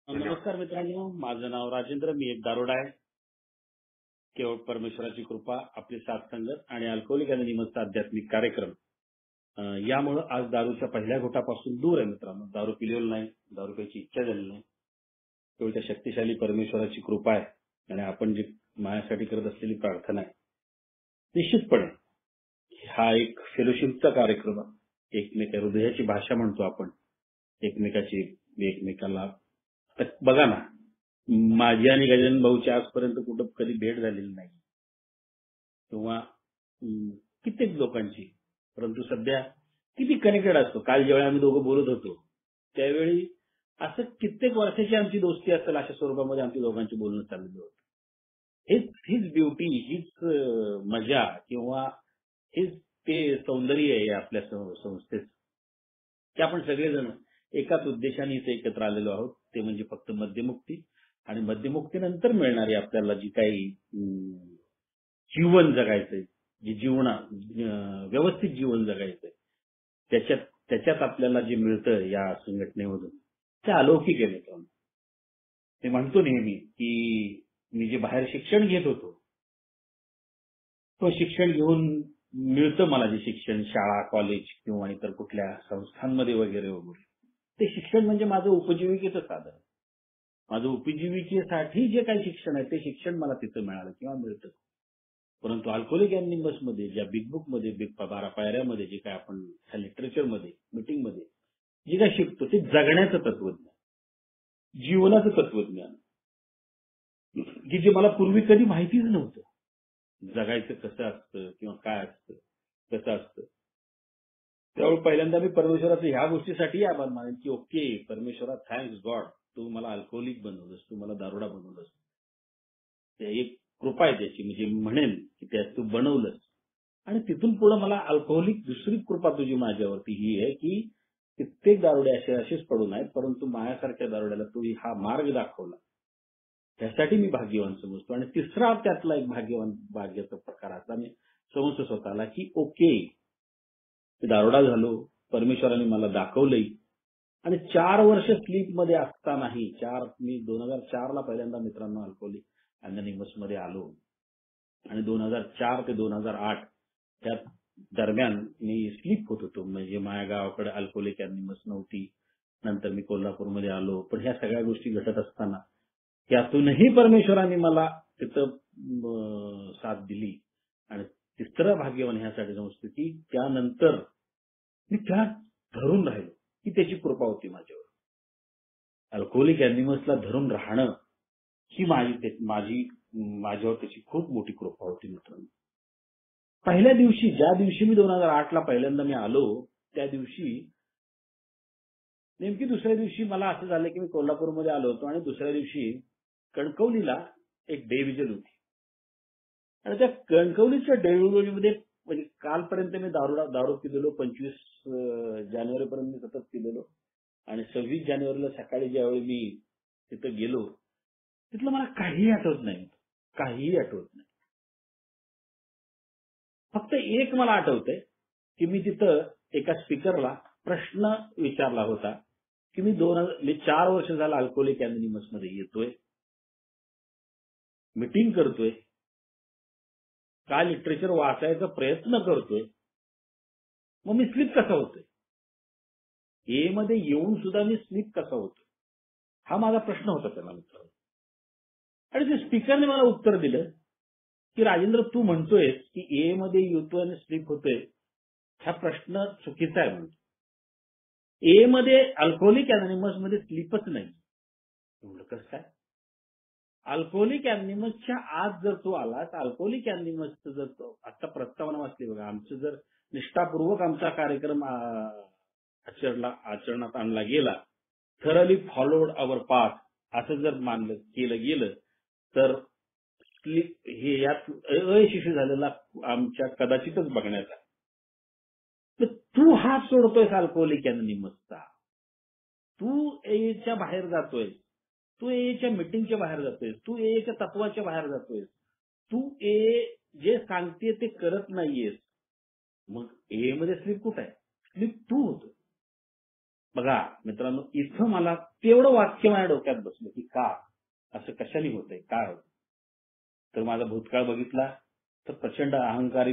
धन्यवाद. नमस्कार मित्रांनो, माझं नाव राजेंद्र. मी एक दारोडा आहे. केवळ परमेश्वराची कृपा, आपली साथ संगत आणि अल्कोहोलिक अनोनिमसचा आध्यात्मिक कार्यक्रम. यामुळं आज दारूच्या पहिल्या घोटापासून दूर आहे मित्रांनो. दारू पिलेलो नाही, दारू प्यायची इच्छा झाली नाही. केवळ त्या शक्तिशाली परमेश्वराची कृपा आहे आणि आपण जे माझ्यासाठी करत असलेली प्रार्थना आहे. निश्चितपणे हा एक फेलोशिपचा कार्यक्रम आहे. एकमेका हृदयाची भाषा म्हणतो आपण. एकमेकाला आता बघा ना, माझी आणि गजानन भाऊची आजपर्यंत कुठं कधी भेट झालेली नाही किंवा कित्येक लोकांची, परंतु सध्या किती कनेक्टेड असतो. काल ज्यावेळी आम्ही दोघं बोलत होतो त्यावेळी असं कित्येक वर्षाची आमची दोस्ती असेल अशा स्वरूपामध्ये आमची दोघांची बोलणं चाललेलं होतं. हीच ब्युटी, हीच मजा किंवा हेच ते सौंदर्य आहे आपल्या संस्थेचं, की आपण सगळेजण एकाच उद्देशाने इथे एकत्र आलेलो आहोत. ते म्हणजे फक्त मद्यमुक्ती आणि मद्यमुक्तीनंतर मिळणारी आपल्याला जी काही जीवन जगायचंय, व्यवस्थित जीवन जगायचंय, त्याच्यात आपल्याला जे मिळतं या संघटनेमधून ते अलौकिक आहे मित्रांनो. ते म्हणतो नेहमी की मी जे बाहेर शिक्षण घेत होतो, तो शिक्षण घेऊन मिळतं मला जे शिक्षण शाळा, कॉलेज किंवा इतर कुठल्या संस्थांमध्ये वगैरे वगैरे, ते शिक्षण म्हणजे माझं उपजीविकेचं साधन. माझं उपजीविकेसाठी जे काही शिक्षण आहे ते शिक्षण मला तिथं मिळालं किंवा मिळतं. परंतु अल्कोहोलिक अनोनिमस मध्ये, ज्या बिग बुक मध्ये, 12 पायऱ्यामध्ये जे काय आपण लिटरेचरमध्ये, मीटिंगमध्ये जे काय शिकतो ते जगण्याचं तत्वज्ञान, जीवनाचं तत्वज्ञान, की जे मला पूर्वी कधी माहितीच नव्हतं. जगायचं कसं असतं किंवा काय असतं, कसं असतं. त्यावेळी पहिल्यांदा मी परमेश्वराचं ह्या गोष्टीसाठी आभार मानेन की ओके परमेश्वरा, थँक्स गॉड, तू मला अल्कोहोलिक बनवलंस, तू मला दारुडा बनवलंस. एक कृपा आहे त्याची, म्हणजे म्हणेन की त्यात तू बनवलंस. आणि तिथून पुढे मला अल्कोहोलिक दुसरी कृपा तुझी माझ्यावरती ही आहे की कित्येक दारुडे असेच पडून आहेत, परंतु माझ्यासारख्या दारुड्याला तू हा मार्ग दाखवला. त्यासाठी मी भाग्यवान समजतो. आणि तिसरा त्यातला एक भाग्याचा प्रकार असा मी समजतो स्वतःला की ओके, दारुडा झालो, परमेश्वराने मला दाखवलंय. आणि 4 वर्ष स्लीप मध्ये असतानाही, मी 2004 ला पहिल्यांदा मित्रांनो अल्कोहोलिक अनोनिमस मध्ये आलो आणि 2004 ते 2008 त्या दरम्यान मी स्लीप होत होतो. म्हणजे माझ्या गावाकडे अल्कोहोलिक अनोनिमस नव्हती. नंतर मी कोल्हापूरमध्ये आलो. पण ह्या सगळ्या गोष्टी घडत असताना त्यातूनही परमेश्वराने मला तिथं साथ दिली. आणि तिसरं भाग्यवान ह्यासाठी समजतो की त्यानंतर मी त्याला धरून राहिलो, की त्याची कृपा होती माझ्यावर. अल्कोहोलिक अनोनिमसला धरून राहणं ही माझ्यावर त्याची खूप मोठी कृपा होती मित्रांनो. पहिल्या दिवशी, ज्या दिवशी मी 2008 ला पहिल्यांदा मी आलो, त्या दिवशी नेमकी दुसऱ्या दिवशी मला असं झालं की मी कोल्हापूरमध्ये आलो होतो आणि दुसऱ्या दिवशी कणकवलीला एक डे विजन होती. आणि त्या कणकवलीच्या डे विजनमध्ये, म्हणजे कालपर्यंत मी दारू पिलेलो, 25 जानेवारीपर्यंत मी सतत पिलेलो. आणि 26 जानेवारीला सकाळी ज्यावेळी मी तिथं गेलो, तिथलं मला काहीही आठवत नाही. काहीही आठवत नाही. फक्त एक मला आठवतंय की मी तिथं एका स्पीकरला प्रश्न विचारला होता की मी 4 वर्ष झालं अल्कोहोलिक अनोनिमस मध्ये येतोय, मीटिंग करतोय, काय लिटरेचर वाचायचा प्रयत्न करतोय, मग मी स्लीप कसा होतोय? ए मध्ये येऊन सुद्धा मी स्लीप कसा होतोय? हा माझा प्रश्न होता त्याला मित्रांनो. आणि त्या स्पीकरने मला उत्तर दिलं की राजेंद्र, तू म्हणतोयस की ए मध्ये येतोय आणि स्लीप होतोय, हा प्रश्न चुकीचा आहे म्हणतो. ए मध्ये अल्कोहोलिक अनोनिमस मध्ये स्लीपच नाही. एवढं कसं काय? अल्कोहोलिक अनोनिमसच्या आज जर तू आलास, अल्कोहोलिक अनोनिमसचं जर तो आता प्रस्तावना वाचली बघा, आमचं जर निष्ठापूर्वक आमचा कार्यक्रम आचरणात आणला गेला, थरली फॉलोड अवर पाथ असं जर केलं गेलं, तर हे यात अयशस्वी झालेला आमच्या कदाचितच बघण्यात आला. तर तू हात सोडतोयस अल्कोहोलिक अनोनिमसचा, तू एच्या बाहेर जातोय, तू एच्या मीटिंगच्या बाहेर जातोय, तू एच्या तत्वाच्या बाहेर जातोय, तू जे सांगते ते करत नाहीयेस. मग ए मध्ये स्लीप कुठे आहे? स्लीप तू होतो. बघा मित्रांनो, इथं मला तेवढं वाक्य माझ्या डोक्यात बसलं की का असं कशाने होतंय, काय होतं. तर माझा भूतकाळ बघितला तर प्रचंड अहंकारी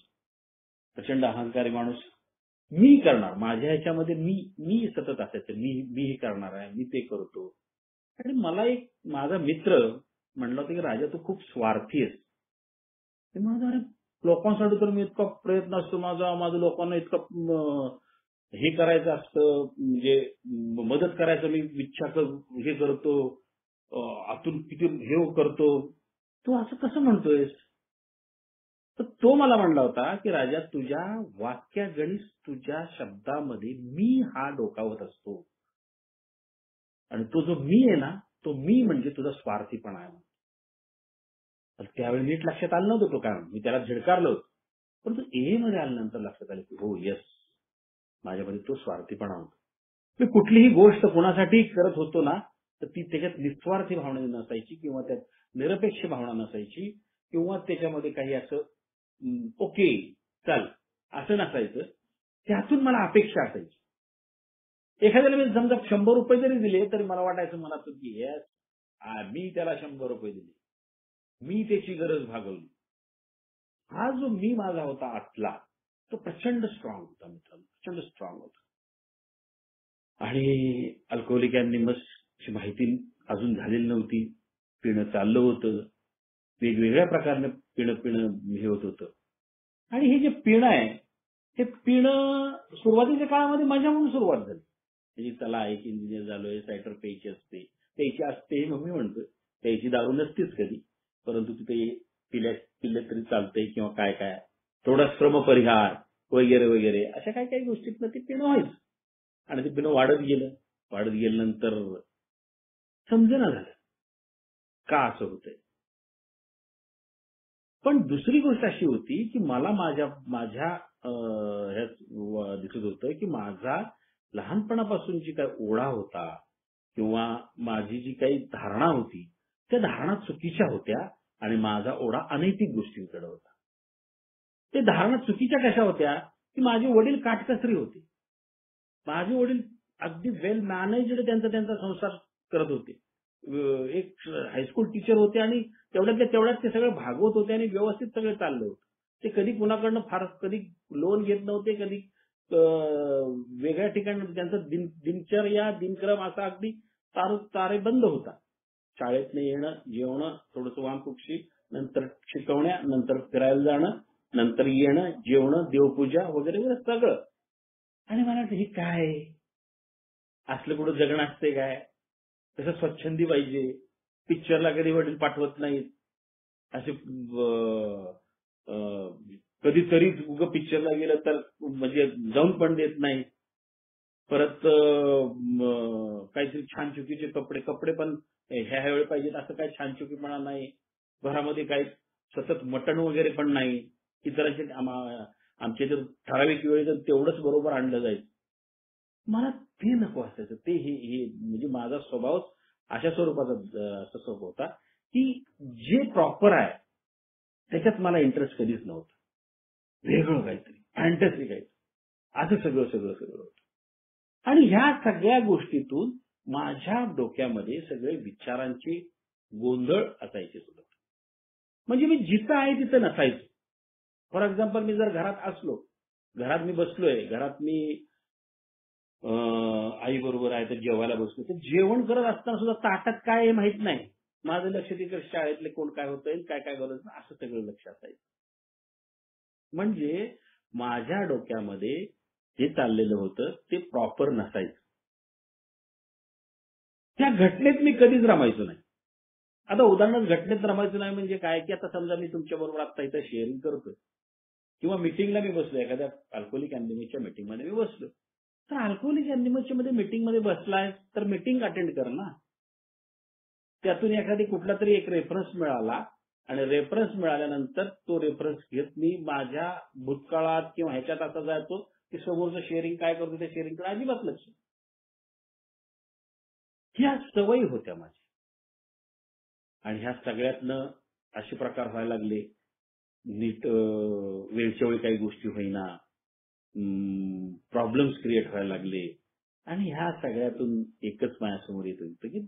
माणूस मी करणार, माझ्या ह्याच्यामध्ये मी सतत असायचं, मी हे करणार आहे, मी ते करतो. आणि मला एक माझा मित्र म्हणला होता की राजा तू खूप स्वार्थी आहेस. ते म्हणत अरे लोकांसाठी तर मी इतका प्रयत्न असतो माझं लोकांना इतकं हे करायचं असतं, म्हणजे मदत करायचं मी इच्छा हे करतो, आतून किती हे करतो, तू असं कसं म्हणतोयस. तर तो मला म्हणला होता की राजा तुझ्या वाक्यागणित तुझ्या शब्दामध्ये मी हा डोकावत असतो आणि तो जो मी आहे ना तो मी म्हणजे तुझा स्वार्थीपणा आहे. तर त्यावेळी नीट लक्षात आलं नव्हतं तो काय मी त्याला झिडकारलं होतं, परंतु ए मध्ये आल्यानंतर लक्षात आलं की हो येस माझ्यामध्ये तो स्वार्थीपणा होता. मी कुठलीही गोष्ट कोणासाठी करत होतो ना तर ती त्याच्यात निस्वार्थी भावना नसायची किंवा त्यात निरपेक्ष भावना नसायची किंवा त्याच्यामध्ये काही असं ओके चल असं नसायचं. त्यातून मला अपेक्षा असायची. एखाद्याला मी समजा 100 रुपये जरी दिले तरी मला वाटायचं मनातून की येस मी त्याला 100 रुपये दिले, मी त्याची गरज भागवली. हा जो मी माझा होता आतला तो प्रचंड स्ट्रॉंग होता मित्रांनो, प्रचंड स्ट्रॉंग होता. आणि अल्कोहोलिक अनोनिमसची माहिती अजून झालेली नव्हती. पिणं चाललं होतं, वेगवेगळ्या प्रकारने पिणं हे होत होतं. आणि हे जे पिणं आहे हे पिणं सुरुवातीच्या काळामध्ये माझ्या म्हणून सुरुवात झाली. म्हणजे चला एक इंजिनियर झालोय, सायटर प्यायची असते, प्यायची असते हे मग मी म्हणतोय, प्यायची दारू नसतीच कधी, परंतु तिथे पिल्ले तरी चालतंय किंवा काय काय थोडा श्रम परिहार वगैरे वगैरे अशा काही काही गोष्टीतनं ते पिणं व्हायचं. आणि ते पिणं वाढत गेल्यानंतर समजेना झालं का असं होतंय. पण दुसरी गोष्ट अशी होती की मला माझ्या ह्यात दिसत होतं की माझा लहानपणापासून जी काही ओढा होता किंवा माझी जी काही धारणा होती त्या धारणा चुकीच्या होत्या आणि माझा ओढा अनैतिक गोष्टींकडे होता. ते धारणा चुकीच्या कशा होत्या की माझे वडील काटकसरी होते. माझे वडील अगदी वेल मॅनेज्ड त्यांचा संसार करत होते. एक हायस्कूल टीचर होते आणि तेवढ्यात ते सगळं भागवत होते आणि व्यवस्थित सगळं चाललं होतं. ते कधी कुणाकडनं फार कधी लोन घेत नव्हते, कधी वेगळ्या ठिकाणी त्यांचं दिनचर्या दिनक्रम असा अगदी तारेबंद होता. शाळेतनं येणं, जेवणं, थोडंसं वामकुक्षी, नंतर शिकवण्या, नंतर फिरायला जाणं, नंतर येणं, जेवणं, देवपूजा वगैरे वगैरे सगळं. आणि मला वाटलं हे काय असलं कुठं जगणं असते काय, तसं स्वच्छंदी पाहिजे, पिक्चरला कधी वडील पाठवत नाहीत, असे कधीतरी उगं पिक्चरला गेलं तर म्हणजे जाऊन पण देत नाही. परत काहीतरी छान चुकीचे कपडे पण ह्या वेळी पाहिजेत असं काही छान चुकीपणा नाही. घरामध्ये काही सतत मटण वगैरे पण नाही. इतरांचे आमच्या इथे ठराविक वेळेत तेवढंच बरोबर आणलं जाईल. मला ते नको असायचं. ते हे म्हणजे माझा स्वभावच अशा स्वरूपाचा असा स्वभाव होता की जे प्रॉपर आहे त्याच्यात मला इंटरेस्ट कधीच नव्हता. वेगळं काहीतरी फॅन्टसी काहीतरी असं सगळं होतं. आणि ह्या सगळ्या गोष्टीतून माझ्या डोक्यामध्ये सगळे विचारांचे गोंधळ असायचे सुद्धा. म्हणजे मी जिथं आहे तिथं नसायचो. फॉर एक्झाम्पल मी जर घरात असलो, घरात मी बसलोय, घरात मी आई बरोबर आहे तर जेवायला बसलो, तर जेवण करत असताना सुद्धा ताटात काय हे माहित नाही. माझं लक्ष तिकडे शाळेतले कोण काय होतंय, काय काय गरज असं सगळं लक्ष असायचं. म्हणजे माझ्या डोक्यामध्ये जे चाललेलं होतं ते प्रॉपर नसायचं. त्या घटनेत मी कधीच रमायचो नाही. आता उदाहरणार्थ घटनेत रमायचो नाही म्हणजे काय की आता समजा मी तुमच्या बरोबर आता इथं शेअरिंग करतोय किंवा मिटिंगला मी बसलो, एखाद्या अल्कोहोलिक अनोनिमसच्या मीटिंगमध्ये मी बसलो, तर अल्कोहोलिक अनोनिमसच्या मीटिंगमध्ये बसलाय तर मीटिंग अटेंड कर ना. त्यातून एखादी कुठला तरी एक रेफरन्स मिळाला आणि रेफरन्स मिळाल्यानंतर तो रेफरन्स घेत मी माझ्या भूतकाळात किंवा ह्याच्यात असा जातो की समोरचं शेअरिंग काय करतो त्या शेअरिंगकडे अजिबात लक्ष. ह्या सवयी होत्या माझ्या. आणि ह्या सगळ्यातनं असे प्रकार व्हायला लागले. नीट वेळच्या वेळी काही गोष्टी होईना, प्रॉब्लेम्स क्रिएट व्हायला लागले आणि ह्या सगळ्यातून एकच माझ्यासमोर येत होतं की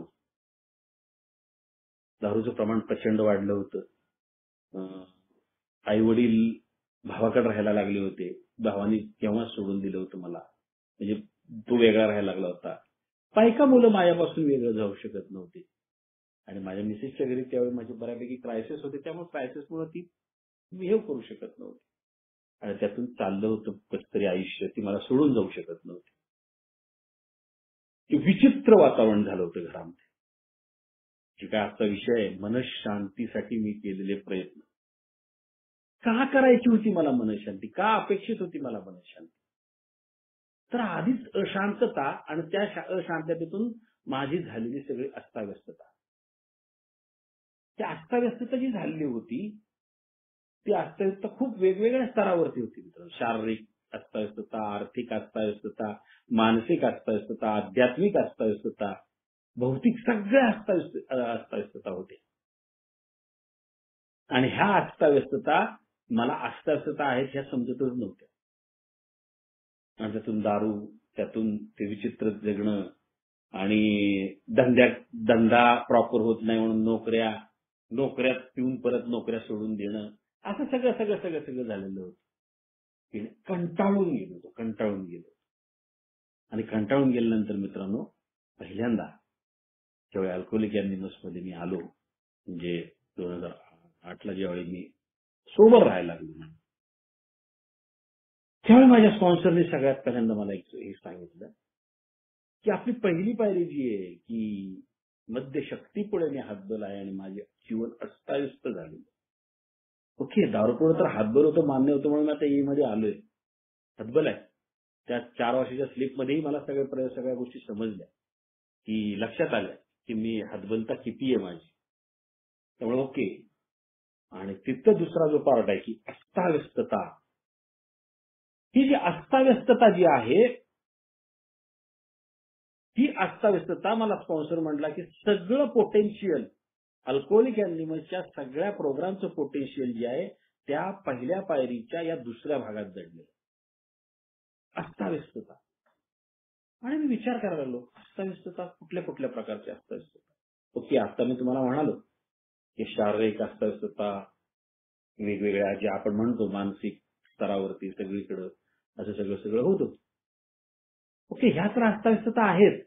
दारूचं प्रमाण प्रचंड वाढलं होतं. आई वडील भावाकडे राहायला लागले होते. भावानी केव्हा सोडून दिलं होतं मला, म्हणजे तो वेगळा राहायला लागला होता. बायका मुलं माझ्यापासून वेगळं जाऊ शकत नव्हते. आणि माझ्या मिसेसच्या घरी त्यावेळी माझे बऱ्यापैकी क्रायसिस होते, त्यामुळे क्रायसिसमुळे ती बिहेव करू शकत नव्हती. आणि त्यातून चाललं होतं कसं तरी आयुष्य, ती मला सोडून जाऊ शकत नव्हती. ते विचित्र वातावरण झालं होतं घरामध्ये. जे काय आजचा विषय आहे, मनशांतीसाठी मी केलेले प्रयत्न. का करायची होती मला मनशांती, का अपेक्षित होती मला मनशांती? तर आधीच अशांतता आणि त्या अशांततेतून माझी झालेली सगळी अस्ताव्यस्तता. त्या अस्ताव्यस्तता जी झालेली होती, ती अस्ताव्यस्तता खूप वेगवेगळ्या स्तरावरती होती मित्रांनो. शारीरिक अस्ताव्यस्तता, आर्थिक अस्ताव्यस्तता, मानसिक अस्ताव्यस्तता, आध्यात्मिक अस्ताव्यस्तता, भौतिक, सगळ्या अस्ताव्यस्तता होते. आणि ह्या अस्ताव्यस्तता मला अस्ताव्यस्तता आहेत ह्या समजतच नव्हत्या. आणि त्यातून दारू, त्यातून ते विचित्र जगणं, आणि धंदा प्रॉपर होत नाही म्हणून नोकऱ्यात पिऊन परत नोकऱ्या सोडून देणं, असं सगळं झालेलं होतं. कंटाळून गेलो. आणि कंटाळून गेल्यानंतर मित्रांनो, पहिल्यांदा जेव्हा अल्कोहोलिक अनोनिमस मध्ये मी आलो, म्हणजे 2008ला ज्यावेळी मी सोबर राहायला लागलो, त्यावेळी माझ्या स्पॉन्सरने सगळ्यात पहिल्यांदा मला हे सांगितलं की आपली पहिली पायरी जी आहे की मद्य शक्तीपुढे मी हातबल आहे आणि माझे जीवन अस्ताव्यस्त झाले. ओके, दारूपुढे तर हातबल होतं, मान्य होतं, म्हणून आता ए मध्ये आलोय, हातबल आहे. त्या 4 वर्षाच्या स्लिपमध्येही मला सगळ्या गोष्टी समजल्या, की लक्षात आल्या की मी हातबलता किती आहे माझी. त्यामुळे ओके. आणि तिथं दुसरा जो पार्ट आहे की अस्ताव्यस्तता, ही जी अस्ताव्यस्तता जी आहे, ही अस्ताव्यस्तता मला स्पॉन्सर म्हटला की सगळं पोटेन्शियल, अल्कोहोलिक अनोनिमसच्या सगळ्या प्रोग्रामचं पोटेन्शियल जे आहे, त्या पहिल्या पायरीच्या या दुसऱ्या भागात दडलेलं. अस्ताव्यस्तता. आणि मी विचार करायला लागलो, अस्ताव्यस्तता कुठल्या प्रकारची अस्ताव्यस्तता? ओके, आता मी तुम्हाला म्हणालो की शारीरिक अस्ताव्यस्तता, वेगवेगळ्या जे आपण म्हणतो मानसिक स्तरावरती सगळीकडं असं सगळं होतं. ओके, ह्या तर अस्ताव्यस्तता आहेत.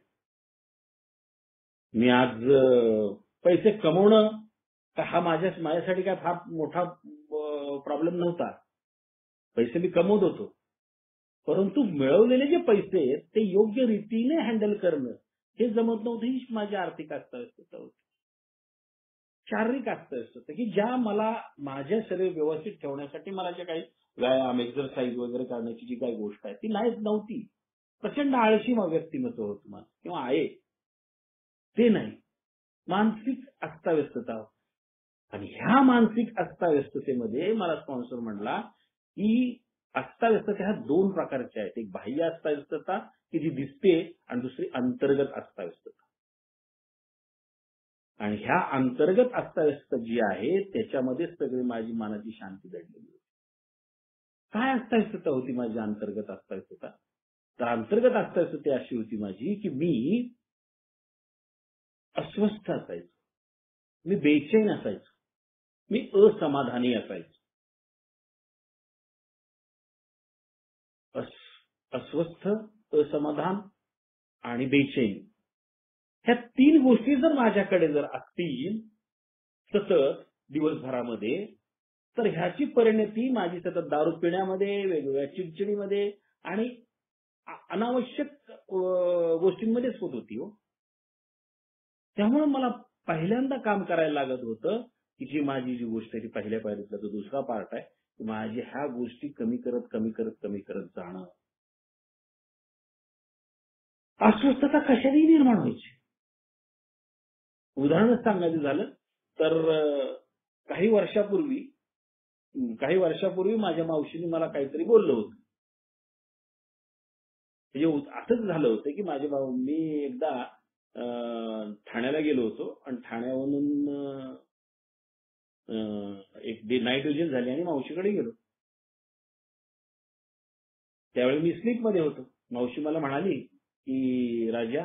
मी आज पैसे कमवणं हा माझ्यासाठी काय फार मोठा प्रॉब्लेम नव्हता. पैसे मी कमवत होतो, परंतु मिळवलेले जे पैसे ते योग्य रीतीने हँडल करणं हे जमत नव्हतं. ही माझी आर्थिक अस्ताव्यस्तता होती. शारीरिक अस्ताव्यस्तता की ज्या मला माझ्या शरीर व्यवस्थित ठेवण्यासाठी मला जे काही व्यायाम, एक्सरसाइज वगैरे करण्याची जी काही गोष्ट आहे ती नव्हती. प्रचंड आळशी व्यक्तिमत्व होतं माझं, किंवा आहे ते नाही. मानसिक अस्ताव्यस्तता. आणि ह्या मानसिक अस्ताव्यस्ततेमध्ये मला स्पॉन्सर म्हटला की अस्ताव्यस्तता ह्या 2 प्रकारच्या आहेत. एक बाह्य अस्ताव्यस्तता की जी दिसते, आणि दुसरी अंतर्गत अस्ताव्यस्तता. आणि ह्या अंतर्गत अस्ताव्यस्तता जी आहे त्याच्यामध्ये सगळी माझी मनाची शांती दडलेली होती. काय अस्ताव्यस्तता होती माझी अंतर्गत अस्ताव्यस्तता? तर अंतर्गत अस्ताव्यस्तता अशी होती माझी की मी अस्वस्थ असायचो, मी बेचैन असायचो, मी असमाधानी असायचो. अस्वस्थ, असमाधान आणि बेचैन, ह्या 3 गोष्टी जर माझ्याकडे जर असतील सतत दिवसभरामध्ये, तर ह्याची परिणती माझी सतत दारू पिण्यामध्ये, वेगवेगळ्या चिडचिडीमध्ये आणि अनावश्यक गोष्टींमध्येच होत होती हो. त्यामुळे मला पहिल्यांदा काम करायला लागत होतं की जी माझी जी गोष्ट आहे ती पहिल्या पायरीतला जो दुसरा पार्ट आहे, की माझी ह्या गोष्टी कमी करत जाणं. अस्वस्थता कशाने निर्माण व्हायची? उदाहरणच सांगायचं झालं तर काही वर्षापूर्वी माझ्या मावशीने मला काहीतरी बोललं होतं. म्हणजे असंच झालं होतं की मी एकदा ठाण्याला गेलो होतो, आणि ठाण्यावरून एक नाईट विजिट झाली आणि मावशीकडे गेलो. त्यावेळी मी स्लीप मध्ये होतो. मावशी मला म्हणाली की राजा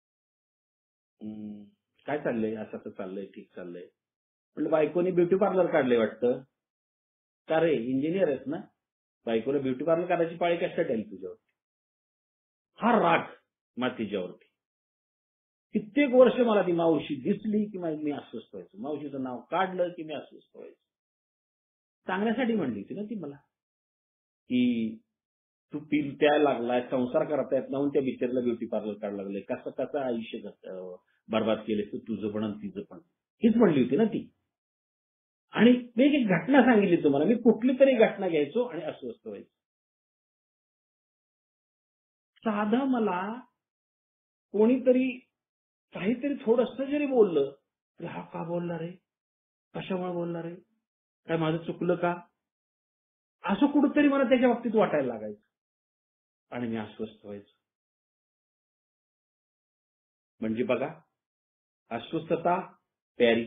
काय चाललंय, असं असं चाललंय, ठीक चाललंय. म्हटलं बायकोनी ब्युटी पार्लर काढलंय वाटतं. का रे इंजिनियर आहेस ना, बायकोला ब्युटी पार्लर काढायची पाळी कशासाठी आली तुझ्यावर? हा राग तिच्यावरती. कित्येक वर्ष मला ती मावशी दिसली की मी अस्वस्थ व्हायचो, मावशीचं नाव काढलं की मी अस्वस्थ व्हायचो. चांगल्यासाठी म्हणली होती ना ती मला, की तू प्यायला लागलाय, संसार करता येत नाही, त्या बिचारीला ब्युटी पार्लर काढायला लागले, कसं कसं आयुष्य बर्बाद केले तुझं पण आणि तिचं पण, हीच म्हणली होती ना ती. आणि मी एक घटना सांगितली तुम्हाला, मी कुठली तरी घटना घ्यायचो आणि अस्वस्थ व्हायचो. साधं मला कोणीतरी काहीतरी थोडस जरी बोललं तर हा का बोलला रे, कशामुळे बोलला रे, काय माझं चुकलं का, असं कुठंतरी मला त्याच्या बाबतीत वाटायला लागायचं आणि मी अस्वस्थ व्हायचो. म्हणजे बघा, अस्वस्थता प्यारी,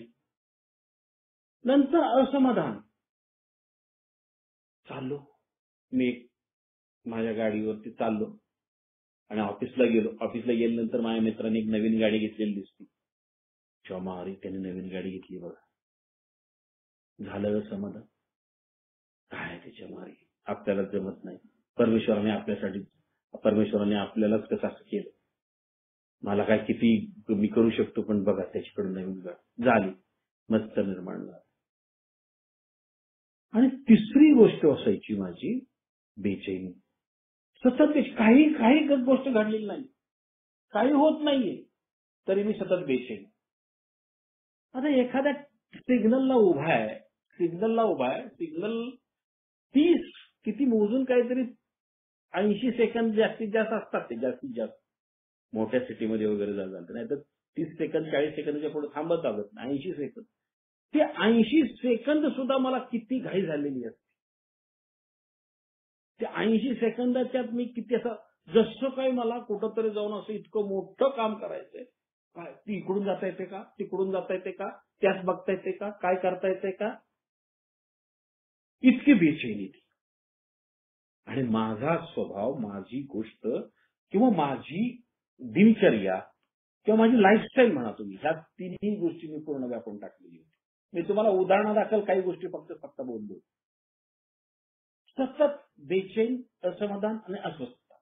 नंतर असमाधान. चाललो मी माझ्या गाडीवरती चाललो आणि ऑफिसला गेलो. ऑफिसला गेल्यानंतर माझ्या मित्राने एक नवीन गाडी घेतलेली दिसली. शोमारी त्याने नवीन गाडी घेतली बघा. झालं समाधान. काय त्याच्या मारी आपल्याला जमत नाही. परमेश्वराने आपल्यालाच कसं असं केलं. मला काय किती मी करू शकतो, पण बघा त्याच्याकडून नवीन गाडी झाली, मस्त निर्माण झालं. आणि तिसरी गोष्ट असायची माझी बेचैनी. सतत काही काही गोष्ट घडलेली नाही, काही होत नाहीये, तरी मी सतत बेचैन. आता एखाद्या सिग्नलला उभा आहे, सिग्नल 30 किती मोजून काहीतरी 80 सेकंद जास्तीत जास्त असतात, ते जास्तीत जास्त मोठ्या सिटीमध्ये वगैरे झालं नाही तर 30 सेकंद 40 सेकंदच्या पुढे थांबत लागत नाही. 80 सेकंद, ते 80 सेकंद सुद्धा मला किती घाई झालेली असते. त्या 80 सेकंदाच्यात मी किती असं जसं काही मला कुठंतरी जाऊन असं इतकं मोठं काम करायचंय, काय ती इकडून जाता येते का, तिकडून जाता येते का, त्याच बघता येते का, काय करता येते का, इतकी बेचैनी ती. आणि माझा स्वभाव, माझी गोष्ट किंवा माझी दिनचर्या किंवा माझी लाईफस्टाईल म्हणा तुम्ही, ह्या तिन्ही गोष्टी मी पूर्ण व्यापून टाकलेली होती. मी तुम्हाला उदाहरणादाखल काही गोष्टी फक्त बोललो. सतत बेचैन, असमाधान आणि अस्वस्थता.